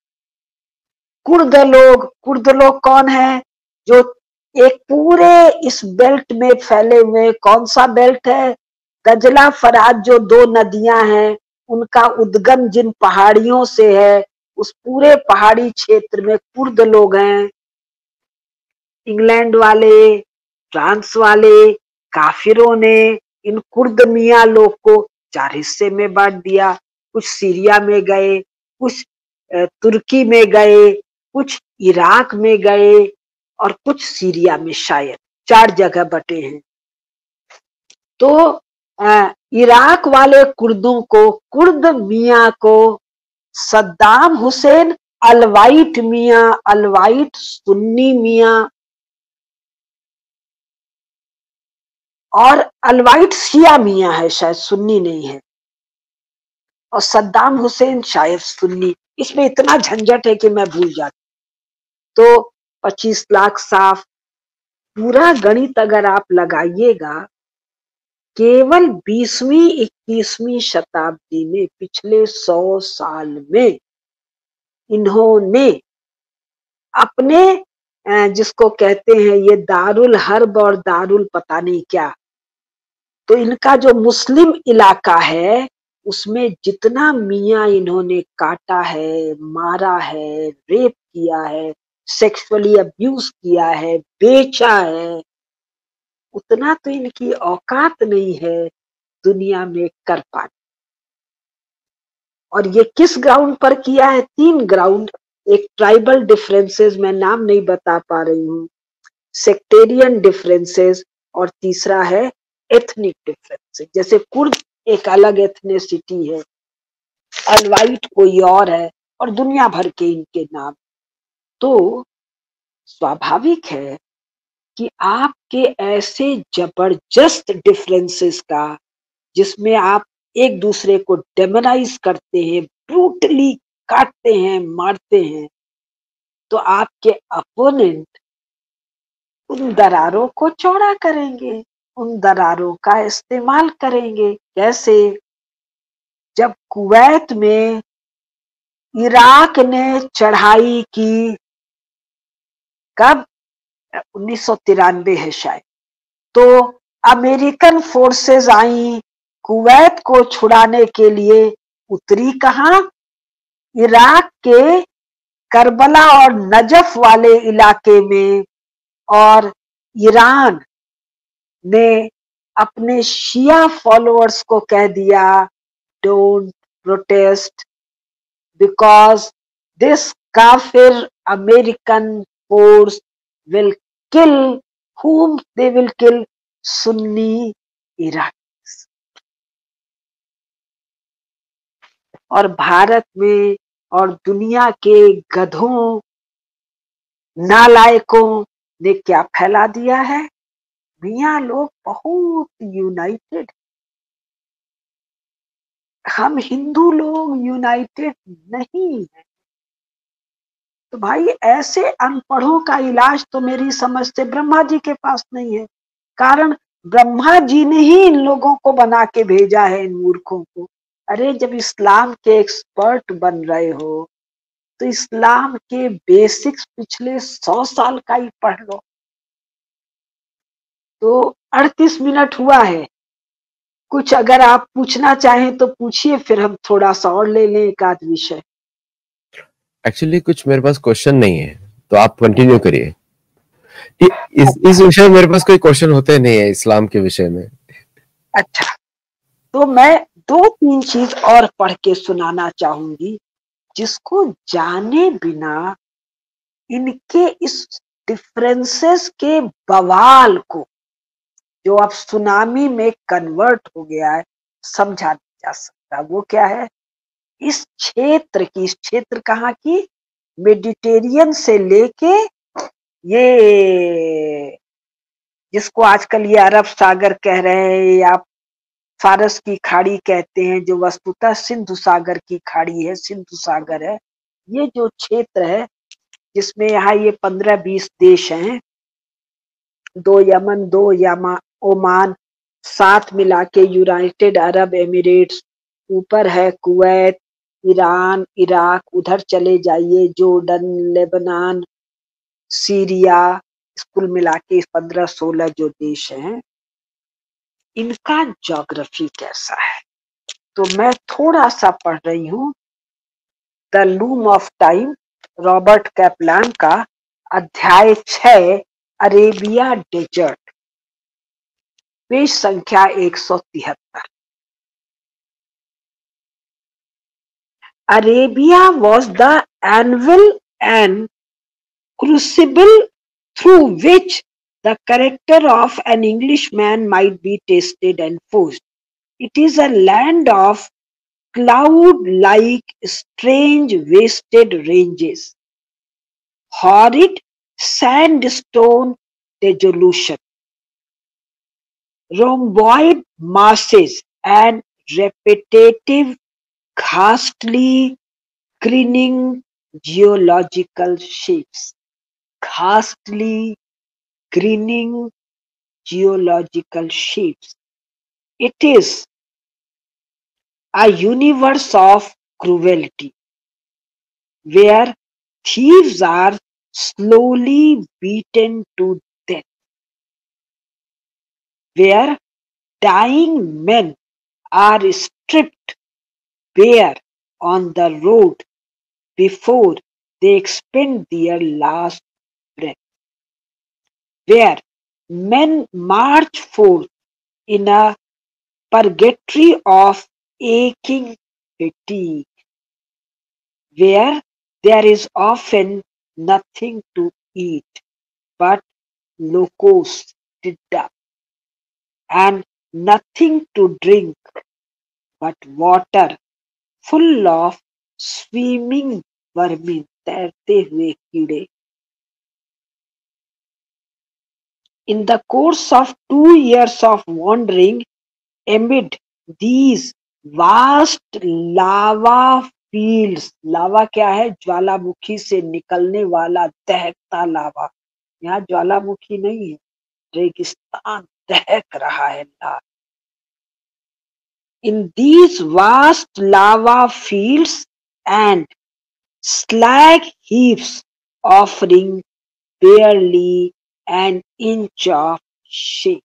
Kurd लोग कौन है? जो एक पूरे इस बेल्ट में फैले हुए, कौन सा बेल्ट है? दजला फरात जो दो नदियां हैं, उनका उद्गम जिन पहाड़ियों से है, उस पूरे पहाड़ी क्षेत्र में कुर्द लोग हैं। इंग्लैंड वाले, फ्रांस वाले काफिरों ने इन कुर्द मियाँ लोग को 4 हिस्से में बांट दिया। कुछ सीरिया में गए, कुछ तुर्की में गए, कुछ इराक में गए और कुछ सीरिया में, शायद 4 जगह बटे हैं। तो इराक वाले कुर्दों को, कुर्द मियाँ को सद्दाम हुसैन अलवाइट मियाँ, अलवाइट सुन्नी मियाँ और अलवाइट शिया मियाँ है, शायद सुन्नी नहीं है, और सद्दाम हुसैन शायद सुन्नी। इसमें इतना झंझट है कि मैं भूल जाती। तो 25 लाख साफ, पूरा गणित अगर आप लगाइएगा, केवल 20वीं 21वीं शताब्दी में, पिछले 100 साल में इन्होंने अपने जिसको कहते हैं ये दारुल हर्ब और दारुल पता नहीं क्या, तो इनका जो मुस्लिम इलाका है उसमें जितना मियाँ इन्होंने काटा है, मारा है, रेप किया है, सेक्सुअली अब्यूज किया है, बेचा है, उतना तो इनकी औकात नहीं है दुनिया में कर पाने। और ये किस ग्राउंड पर किया है? 3 ग्राउंड। एक ट्राइबल डिफरेंसेस, मैं नाम नहीं बता पा रही हूँ, सेक्टेरियन डिफरेंसेस, और तीसरा है एथनिक डिफरेंसेस। जैसे कुर्द एक अलग एथनिसिटी है, अलवाइट कोई और है, और दुनिया भर के इनके नाम। तो स्वाभाविक है कि आपके ऐसे जबरदस्त डिफरेंसेस का, जिसमें आप एक दूसरे को डेमोनाइज करते हैं, ब्रूटली काटते हैं, मारते हैं, तो आपके अपोनेंट उन दरारों को चौड़ा करेंगे, उन दरारों का इस्तेमाल करेंगे। कैसे? जब कुवैत में इराक ने चढ़ाई की, कब? 1993 है शायद, तो अमेरिकन फोर्सेस आई कुवैत को छुड़ाने के लिए, उतरी कहां? इराक के करबला और नजफ वाले इलाके में। और ईरान ने अपने शिया फॉलोअर्स को कह दिया, डोंट प्रोटेस्ट बिकॉज दिस काफिर American force will kill whom they will kill, Sunni Iraq. और भारत में और दुनिया के गधों, नालायकों ने क्या फैला दिया है? मियाँ लोग बहुत यूनाइटेड, हम हिंदू लोग यूनाइटेड नहीं है। तो भाई ऐसे अनपढ़ों का इलाज तो मेरी समझ से ब्रह्मा जी के पास नहीं है। कारण ब्रह्मा जी ने ही इन लोगों को बना के भेजा है, इन मूर्खों को। अरे जब इस्लाम के एक्सपर्ट बन रहे हो तो इस्लाम के बेसिक्स पिछले 100 साल का ही पढ़ लो। तो 38 मिनट हुआ है, कुछ अगर आप पूछना चाहें तो पूछिए, फिर हम थोड़ा सा और ले लें एक आध विषय। एक्चुअली कुछ मेरे पास क्वेश्चन नहीं है, तो आप कंटिन्यू करिए। इस विषय में मेरे पास कोई क्वेश्चन होते नहीं है इस्लाम के विषय में। अच्छा, तो मैं 2-3 चीज और पढ़ के सुनाना चाहूंगी, जिसको जाने बिना इनके इस डिफरेंसेस के बवाल को, जो अब सुनामी में कन्वर्ट हो गया है, समझा नहीं जा सकता। वो क्या है? इस क्षेत्र की, इस क्षेत्र कहाँ की? मेडिटेरियन से लेके ये जिसको आजकल ये अरब सागर कह रहे हैं या फारस की खाड़ी कहते हैं, जो वस्तुतः सिंधु सागर की खाड़ी है, सिंधु सागर है। ये जो क्षेत्र है जिसमें यहाँ ये 15-20 देश हैं, 2 यमन, 2 ओमान, 7 मिला के यूनाइटेड अरब एमिरेट्स, ऊपर है कुवैत, ईरान, इराक, उधर चले जाइए जोर्डन, लेबनान, सीरिया, कुल मिला के 15-16 जो देश हैं, इनका ज्योग्राफी कैसा है। तो मैं थोड़ा सा पढ़ रही हूँ the loom of time, Robert Kaplan का, अध्याय 6, अरेबिया डेजर्ट, पेज संख्या 173। Arabia was the anvil and crucible through which the character of an Englishman might be tested and forged. It is a land of cloud-like, strange, wasted ranges, horrid sandstone desolation, rhomboid masses, and repetitive, ghastly, grinning geological shapes. Ghastly, grinning geological shapes. It is a universe of cruelty, where thieves are slowly beaten to death, where dying men are stripped bare on the road before they expend their last breath, where men march forth in a purgatory of aching fatigue, where there is often nothing to eat but locusts and nothing to drink but water full of swimming vermin, तैरते हुए कीड़े. In the course of 2 years of wandering amid these vast lava fields, लावा क्या है? ज्वालामुखी से निकलने वाला दहकता लावा. यहाँ ज्वालामुखी नहीं है, रेगिस्तान दहक रहा है. In these vast lava fields and slag heaps offering barely an inch of shade.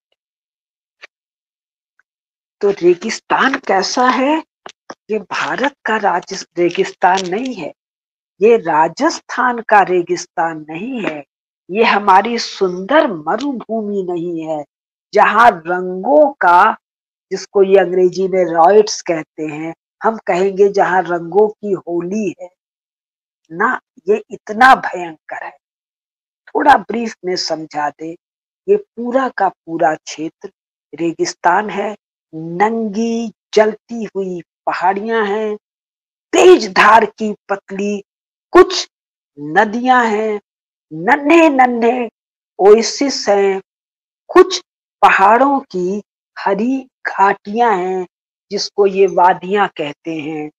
तो रेगिस्तान कैसा है? ये भारत का रेगिस्तान नहीं है, ये राजस्थान का रेगिस्तान नहीं है, ये हमारी सुंदर मरुभूमि नहीं है, जहां रंगों का, जिसको ये अंग्रेजी में रॉयट्स कहते हैं, हम कहेंगे जहां रंगों की होली है ना. ये इतना भयंकर है. थोड़ा ब्रीफ में समझा दे. ये पूरा का पूरा क्षेत्र रेगिस्तान है. नंगी जलती हुई पहाड़ियां हैं, तेज धार की पतली कुछ नदियां हैं, नन्हे नन्हे ओएसिस हैं, कुछ पहाड़ों की हरी घाटियां हैं जिसको ये वादियां कहते हैं.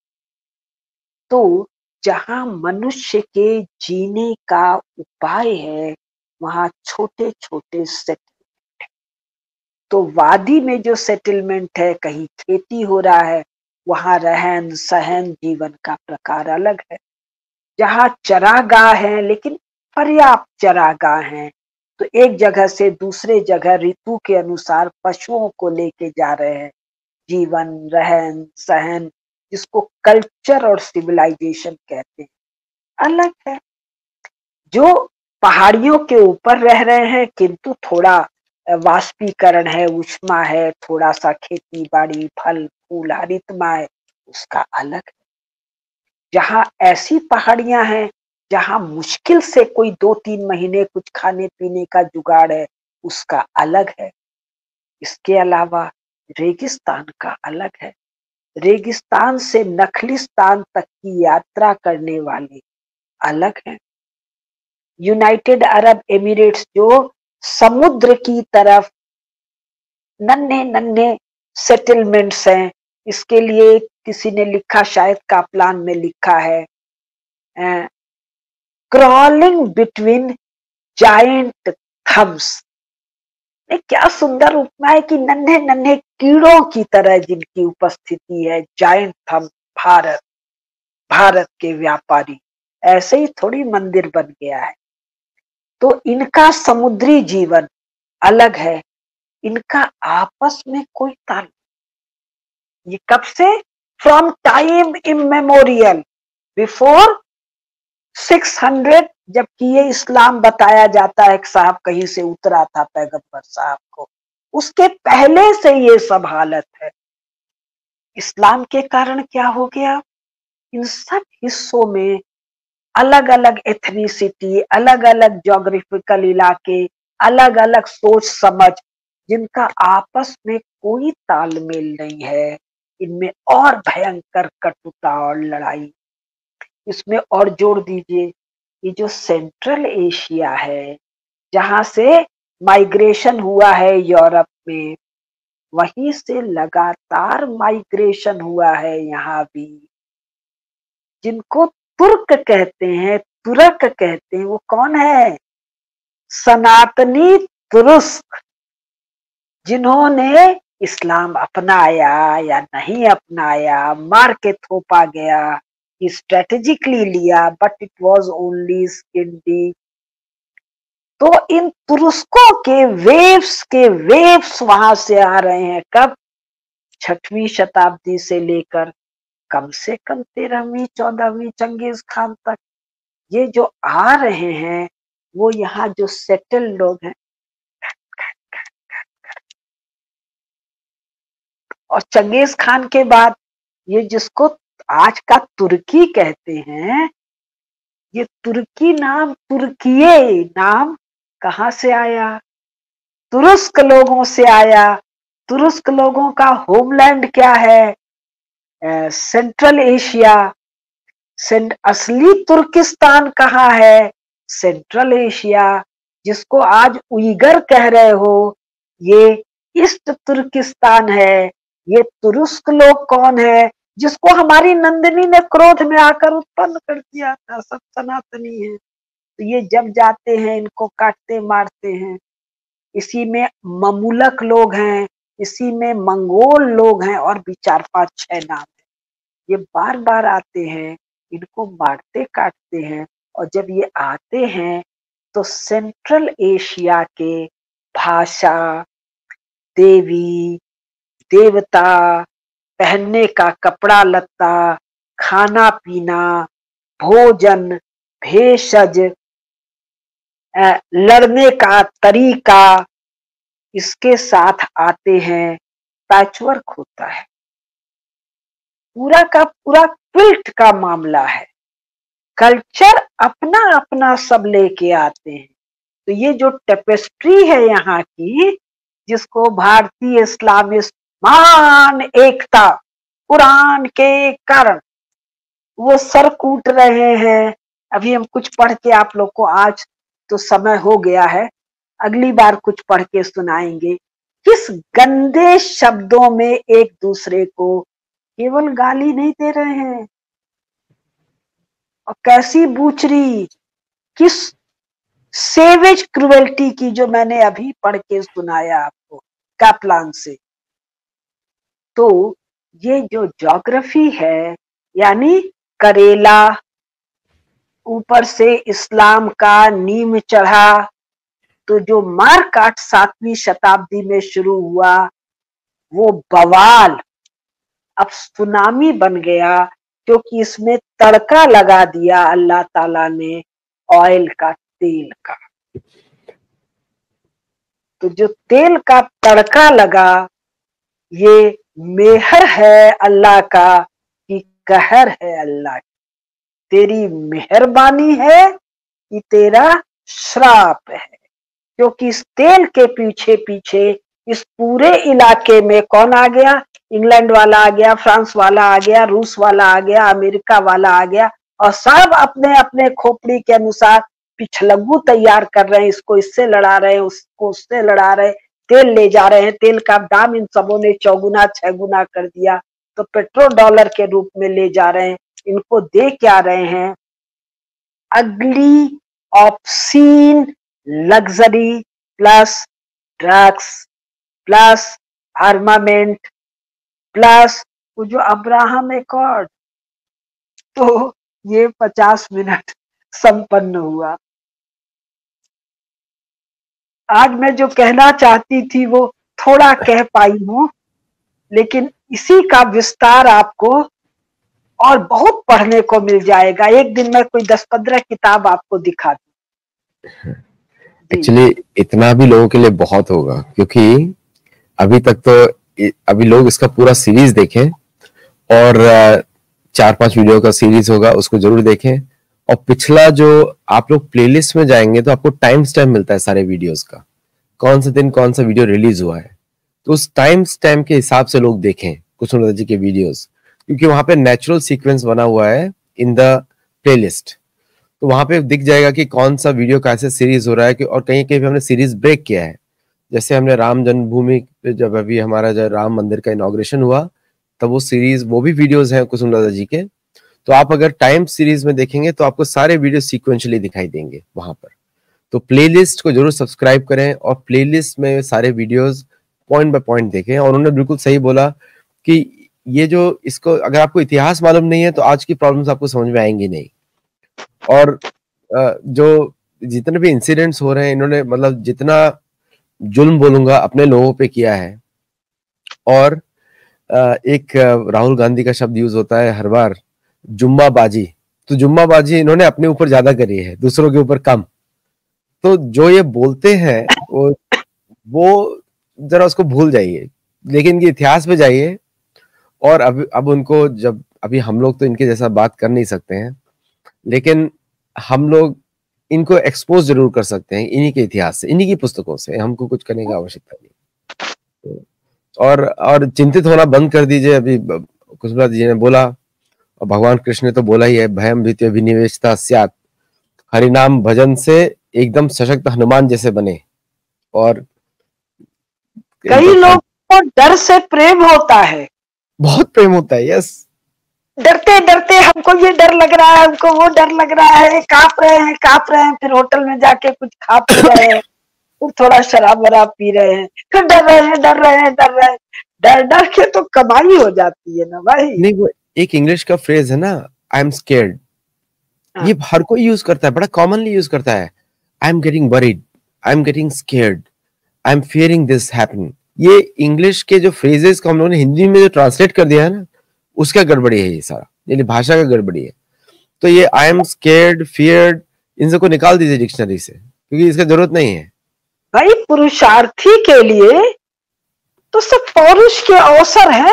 तो जहां मनुष्य के जीने का उपाय है, वहां छोटे छोटे सेटलमेंट है. तो वादी में जो सेटलमेंट है, कहीं खेती हो रहा है, वहां रहन सहन जीवन का प्रकार अलग है. जहां चरागाह है, लेकिन पर्याप्त चरागाह है, तो एक जगह से दूसरे जगह ऋतु के अनुसार पशुओं को लेके जा रहे हैं. जीवन, रहन सहन, जिसको कल्चर और सिविलाइजेशन कहते हैं, अलग है. जो पहाड़ियों के ऊपर रह रहे हैं, किंतु थोड़ा वाष्पीकरण है, उष्मा है, थोड़ा सा खेती बाड़ी, फल फूल हरितमा है, उसका अलग है. जहां ऐसी पहाड़ियां हैं जहां मुश्किल से कोई 2-3 महीने कुछ खाने पीने का जुगाड़ है, उसका अलग है. इसके अलावा रेगिस्तान का अलग है. रेगिस्तान से नखलिस्तान तक की यात्रा करने वाले अलग हैं. यूनाइटेड अरब एमिरेट्स जो समुद्र की तरफ नन्हे नन्हे सेटलमेंट्स हैं, इसके लिए किसी ने लिखा, शायद कापलान में लिखा है, crawling between giant thumbs, नहीं, क्या सुंदर उपमा है कि नन्हे नन्हे कीड़ों की तरह जिनकी उपस्थिति है, जायंट थंब भारत, भारत के व्यापारी, ऐसे ही थोड़ी मंदिर बन गया है। तो इनका समुद्री जीवन अलग है, इनका आपस में कोई ताल्लुक, ये कब से, फ्रॉम टाइम इमेमोरियल, बिफोर 600, जबकि ये इस्लाम बताया जाता है कि साहब कहीं से उतरा था पैगंबर साहब को, उसके पहले से ये सब हालत है। इस्लाम के कारण क्या हो गया, इन सब हिस्सों में अलग अलग एथनिसिटी, अलग अलग ज्योग्राफिकल इलाके, अलग अलग सोच समझ, जिनका आपस में कोई तालमेल नहीं है, इनमें और भयंकर कटुता और लड़ाई। इसमें और जोड़ दीजिए, ये जो सेंट्रल एशिया है, जहां से माइग्रेशन हुआ है यूरोप में, वहीं से लगातार माइग्रेशन हुआ है यहाँ भी। जिनको तुर्क कहते हैं, तुरक कहते हैं, वो कौन है, सनातनी तुरुस्क, जिन्होंने इस्लाम अपनाया या नहीं अपनाया, मार के थोपा गया, स्ट्रेटेजिकली लिया, but it was only skin deep. तो इन तुरुस्कों के वेव्स वहां से आ रहे हैं, कब, 6वीं शताब्दी से लेकर कम से कम 13वीं 14वीं चंगेज खान तक। ये जो आ रहे हैं, वो यहाँ जो सेटल लोग हैं, और चंगेज खान के बाद ये जिसको आज का तुर्की कहते हैं, ये तुर्की नाम, तुर्किये नाम कहाँ से आया, तुरुस्क लोगों से आया। तुरुस्क लोगों का होमलैंड क्या है, सेंट्रल एशिया। असली तुर्किस्तान कहाँ है, सेंट्रल एशिया, जिसको आज उइगर कह रहे हो, ये ईस्ट तुर्किस्तान है। ये तुरुस्क लोग कौन है, जिसको हमारी नंदिनी ने क्रोध में आकर उत्पन्न कर दिया था, सब सनातनी है। तो ये जब जाते हैं, इनको काटते मारते हैं। इसी में ममुलक लोग हैं, इसी में मंगोल लोग हैं, और भी 4 5 6 नाम है। ये बार बार आते हैं, इनको मारते काटते हैं। और जब ये आते हैं तो सेंट्रल एशिया के भाषा, देवी देवता, पहनने का कपड़ा लत्ता, खाना पीना, भोजन, भेषज, लड़ने का तरीका, इसके साथ आते हैं, पैचवर्क होता है, पूरा का पूरा क्विल्ट का मामला है। कल्चर अपना अपना सब लेके आते हैं। तो ये जो टेपेस्ट्री है यहाँ की, जिसको भारतीय इस्लामिस्ट महान एकता कुरान के कारण वो सर कूट रहे हैं। अभी हम कुछ पढ़ के आप लोग को, आज तो समय हो गया है, अगली बार कुछ पढ़ के सुनाएंगे, किस गंदे शब्दों में एक दूसरे को केवल गाली नहीं दे रहे हैं, और कैसी बूचरी, किस सेवेज क्रुएल्टी की, जो मैंने अभी पढ़ के सुनाया आपको कैप्लान से। तो ये जो ज्योग्राफी है, यानी करेला, ऊपर से इस्लाम का नीम चढ़ा, तो जो मारकाट 7वीं शताब्दी में शुरू हुआ, वो बवाल अब सुनामी बन गया, क्योंकि इसमें तड़का लगा दिया अल्लाह ताला ने ऑयल का, तेल का। तो जो तेल का तड़का लगा, ये मेहर है अल्लाह का कि कहर है अल्लाह की, तेरी मेहरबानी है कि तेरा श्राप है। क्योंकि इस तेल के पीछे पीछे इस पूरे इलाके में कौन आ गया, इंग्लैंड वाला आ गया, फ्रांस वाला आ गया, रूस वाला आ गया, अमेरिका वाला आ गया, और सब अपने अपने खोपड़ी के अनुसार पिछलग्गू तैयार कर रहे हैं, इसको इससे लड़ा रहे हैं, उसको उससे लड़ा रहे हैं, तेल ले जा रहे हैं। तेल का दाम इन सबों ने 4 गुना 6 गुना कर दिया, तो पेट्रोल डॉलर के रूप में ले जा रहे हैं। इनको दे क्या रहे हैं, ugly obscene luxury plus drugs plus armament plus वो जो अब्राहम एकॉर्ड, तो ये 50 मिनट संपन्न हुआ। आज मैं जो कहना चाहती थी वो थोड़ा कह पाई हूँ, लेकिन इसी का विस्तार आपको और बहुत पढ़ने को मिल जाएगा। एक दिन मैं कोई 10-15 किताब आपको दिखा दूं। एक्चुअली इतना भी लोगों के लिए बहुत होगा, क्योंकि अभी तक तो अभी लोग इसका पूरा सीरीज देखें, और 4-5 वीडियो का सीरीज होगा, उसको जरूर देखें। और पिछला जो आप लोग प्लेलिस्ट में जाएंगे तो आपको टाइम स्टैम्प मिलता है सारे वीडियोस का, कौन से दिन कौन सा वीडियो रिलीज हुआ है। तो उस टाइम स्टैम्प के हिसाब से लोग देखें कुसुम जी के वीडियोस, क्योंकि वहां पे नेचुरल सीक्वेंस बना हुआ है इन द प्लेलिस्ट। तो वहां पे दिख जाएगा कि कौन सा वीडियो कैसे सीरीज हो रहा है और कहीं कहीं पे हमने सीरीज ब्रेक किया है। जैसे हमने राम जन्मभूमि पे जब अभी हमारा जो राम मंदिर का इनॉग्रेशन हुआ, तब वो सीरीज, वो भी वीडियोस हैं कुसुम दादा जी के। तो आप अगर टाइम सीरीज में देखेंगे तो आपको सारे वीडियो सीक्वेंशियली दिखाई देंगे वहां पर। तो प्लेलिस्ट को जरूर सब्सक्राइब करें और प्लेलिस्ट में सारे वीडियोस पॉइंट बाय पॉइंट देखें। और उन्होंने बिल्कुल सही बोला कि ये जो इसको, अगर आपको इतिहास मालूम नहीं है तो आज की प्रॉब्लम्स आपको समझ में आएंगी नहीं। और जो जितने भी इंसिडेंट्स हो रहे हैं, इन्होंने मतलब जितना जुल्म बोलूंगा अपने लोगों पे किया है। और एक राहुल गांधी का शब्द यूज होता है हर बार, जुम्माबाजी। तो जुम्माबाजी इन्होंने अपने ऊपर ज्यादा करी है, दूसरों के ऊपर कम। तो जो ये बोलते हैं वो जरा उसको भूल जाइए, लेकिन इनके इतिहास पे जाइए। और अब उनको, जब अभी हम लोग तो इनके जैसा बात कर नहीं सकते हैं, लेकिन हम लोग इनको एक्सपोज जरूर कर सकते हैं इन्हीं के इतिहास से, इन्हीं की पुस्तकों से। हमको कुछ करने की आवश्यकता नहीं। और चिंतित होना बंद कर दीजिए। अभी कुसुम जी ने बोला, और भगवान कृष्ण ने तो बोला ही है, भयम भीत्य विनिवेशता स्यात्, हरिनाम भजन से एकदम सशक्त हनुमान जैसे बने। और कई लोग को डर से प्रेम होता है, बहुत प्रेम होता है। यस, डरते डरते हमको ये डर लग रहा है, हमको वो डर लग रहा है, कांप रहे हैं, फिर होटल में जाके कुछ खा पी रहे हैं, फिर थोड़ा शराब वराब पी रहे हैं, फिर डर रहे हैं। डर डर के तो कमाई हो जाती है ना भाई। नहीं, वो एक इंग्लिश का फ्रेज है ना, आई एम स्केर्ड, ये हर कोई यूज करता है, बड़ा कॉमनली यूज करता है। I am getting worried, I am getting scared, I am fearing this happen. ये इंग्लिश के जो फ्रेजेस को हम लोगों ने हिंदी में जो ट्रांसलेट कर दिया है ना, उसका गड़बड़ी है ये सारा, यानी भाषा का गड़बड़ी है। तो ये आई एम स्केर्ड, फियर्ड, इन सबको निकाल दीजिए डिक्शनरी से, क्योंकि इसका जरूरत नहीं है भाई। पुरुषार्थी के लिए तो सब पौरुष के अवसर है,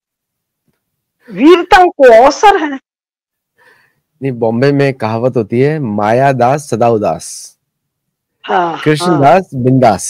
वीरता के अवसर है। नहीं, बॉम्बे में कहावत होती है, माया दास सदा उदास, हाँ, कृष्णदास बिंदास।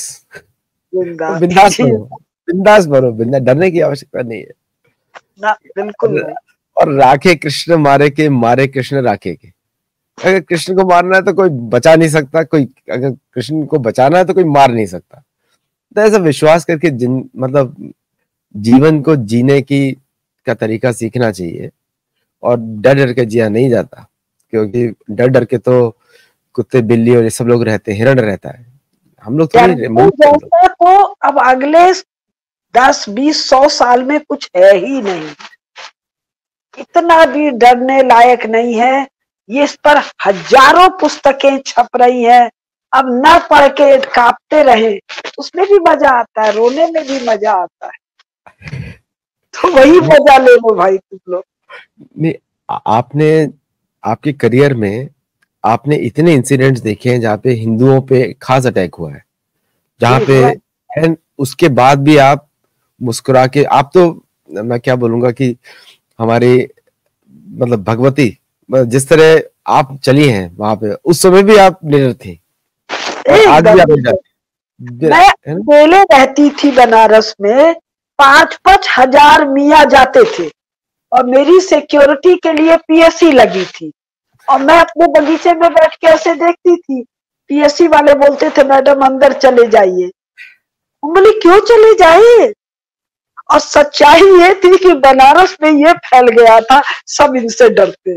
बिंदास बनो, डरने की आवश्यकता नहीं है ना, बिल्कुल नहीं। और राखे कृष्ण मारे के, मारे कृष्ण राखे के। अगर कृष्ण को मारना है तो कोई बचा नहीं सकता, कोई अगर कृष्ण को बचाना है तो कोई मार नहीं सकता। तो ऐसा विश्वास करके मतलब जीवन को जीने की का तरीका सीखना चाहिए। और डर डर के जिया नहीं जाता, क्योंकि डर डर के तो कुत्ते बिल्ली और ये सब लोग रहते हैं, हिरण रहता है। हम लोग जैसा तो अब अगले 10-20-100 साल में कुछ है ही नहीं, इतना भी डरने लायक नहीं है। ये इस पर हजारों पुस्तकें छप रही हैं, अब न पढ़ के कांपते रहे, उसमें भी मजा आता है, रोने में भी मजा आता है। तो वही मजा ले लो भाई तुम लोग। नहीं, आपने आपके करियर में आपने इतने इंसिडेंट्स देखे हैं जहाँ पे हिंदुओं पे खास अटैक हुआ है, जहाँ पे एंड उसके बाद भी आप मुस्कुरा के, आप तो मैं क्या बोलूंगा कि हमारी मतलब भगवती, जिस तरह आप चली हैं वहां पे, उस समय भी आप निडर थी और आज भी आप निडर। मैं अकेले रहती थी बनारस में, 5-5 हजार मियाँ जाते थे और मेरी सिक्योरिटी के लिए पीएससी लगी थी, और मैं अपने बगीचे में बैठ के ऐसे देखती थी। पीएससी वाले बोलते थे मैडम अंदर चले जाइए, बोली क्यों चले जाइए। और सच्चाई ये थी कि बनारस में ये फैल गया था, सब इनसे डरते।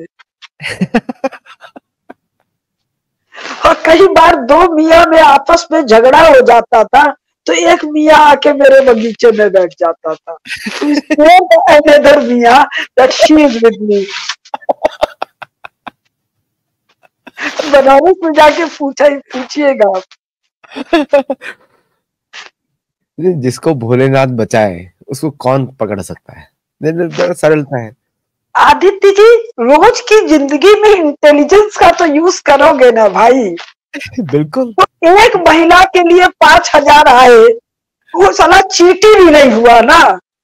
और कई बार 2 मियाँ में आपस में झगड़ा हो जाता था, तो एक मियाँ आके मेरे बगीचे में बैठ जाता था। अनदर मियाँ that she is with me। Banaras में जाके पूछिएगा आप। जिसको भोलेनाथ बचाए उसको कौन पकड़ सकता है, सरलता है। आदित्य जी, रोज की जिंदगी में इंटेलिजेंस का तो यूज करोगे ना भाई। बिल्कुल। तो एक महिला के लिए 5,000 आए, वो साला चीटी भी नहीं हुआ ना।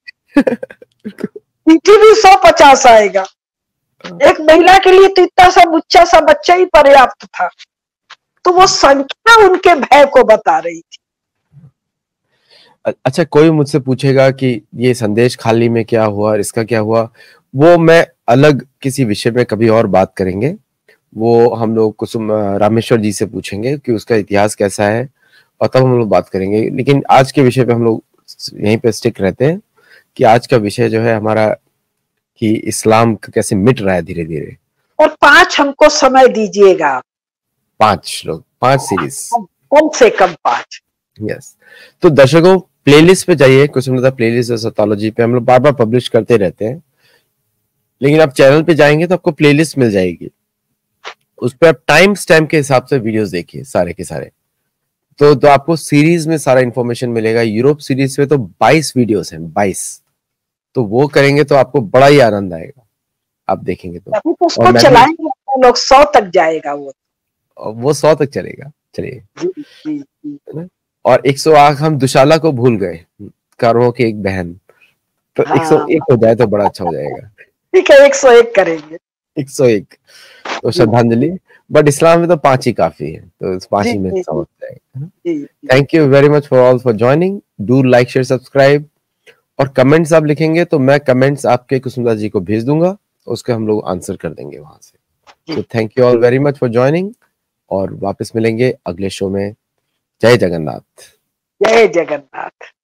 चीटी भी 150 आएगा। एक महिला के लिए तो इतना सा बुच्चा सा बच्चा ही पर्याप्त था। तो वो संख्या उनके भय को बता रही थी। अच्छा, कोई मुझसे पूछेगा कि ये संदेश खाली में क्या हुआ और इसका क्या हुआ, वो मैं अलग किसी विषय में कभी और बात करेंगे। वो हम लोग कुसुम रामेश्वर जी से पूछेंगे कि उसका इतिहास कैसा है, और तब हम लोग बात करेंगे। लेकिन आज के विषय पे हम लोग यहीं पे स्टिक रहते हैं कि आज का विषय जो है हमारा कि इस्लाम कैसे मिट रहा है धीरे धीरे। और 5 हमको समय दीजिएगा। 5 सीरीज, कम से कम 5। यस। तो दर्शकों, प्लेलिस्ट पे जाइए, कुसुमलता प्लेलिस्ट एस्ट्रोलॉजी पे हम लोग बार बार पब्लिश करते रहते हैं, लेकिन आप चैनल पे जाएंगे तो आपको प्लेलिस्ट मिल जाएगी। उस पर आप टाइम स्टैम्प के हिसाब से वीडियोस देखिए सारे के सारे, तो आपको सीरीज में सारा इंफॉर्मेशन मिलेगा। यूरोप सीरीज में तो 22 वीडियोस हैं, 22। तो वो करेंगे तो आपको बड़ा ही आनंद आएगा, आप देखेंगे तो। अभी तो उसको चलाएंगे तो लोग 100 तक जाएगा वो 100 तक चलेगा। चलिए। जी। और 108 हम दुशाला को भूल गए, कारवों की एक बहन, तो 101 हो जाए तो बड़ा अच्छा हो जाएगा। ठीक है, 101 करेंगे। 101 तो श्रद्धांजलि। बट इस्लाम में तो 5 ही काफी है, तो 5 ही में समझ जाएगा। Thank you very much for all for joining. Do like, share, subscribe, और कमेंट्स आप लिखेंगे तो मैं कमेंट्स आपके कुसुमलता जी को भेज दूंगा, उसके हम लोग आंसर कर देंगे वहां से। तो thank you all very much for joining, और वापस मिलेंगे अगले शो में। जय जगन्नाथ। जय जगन्नाथ।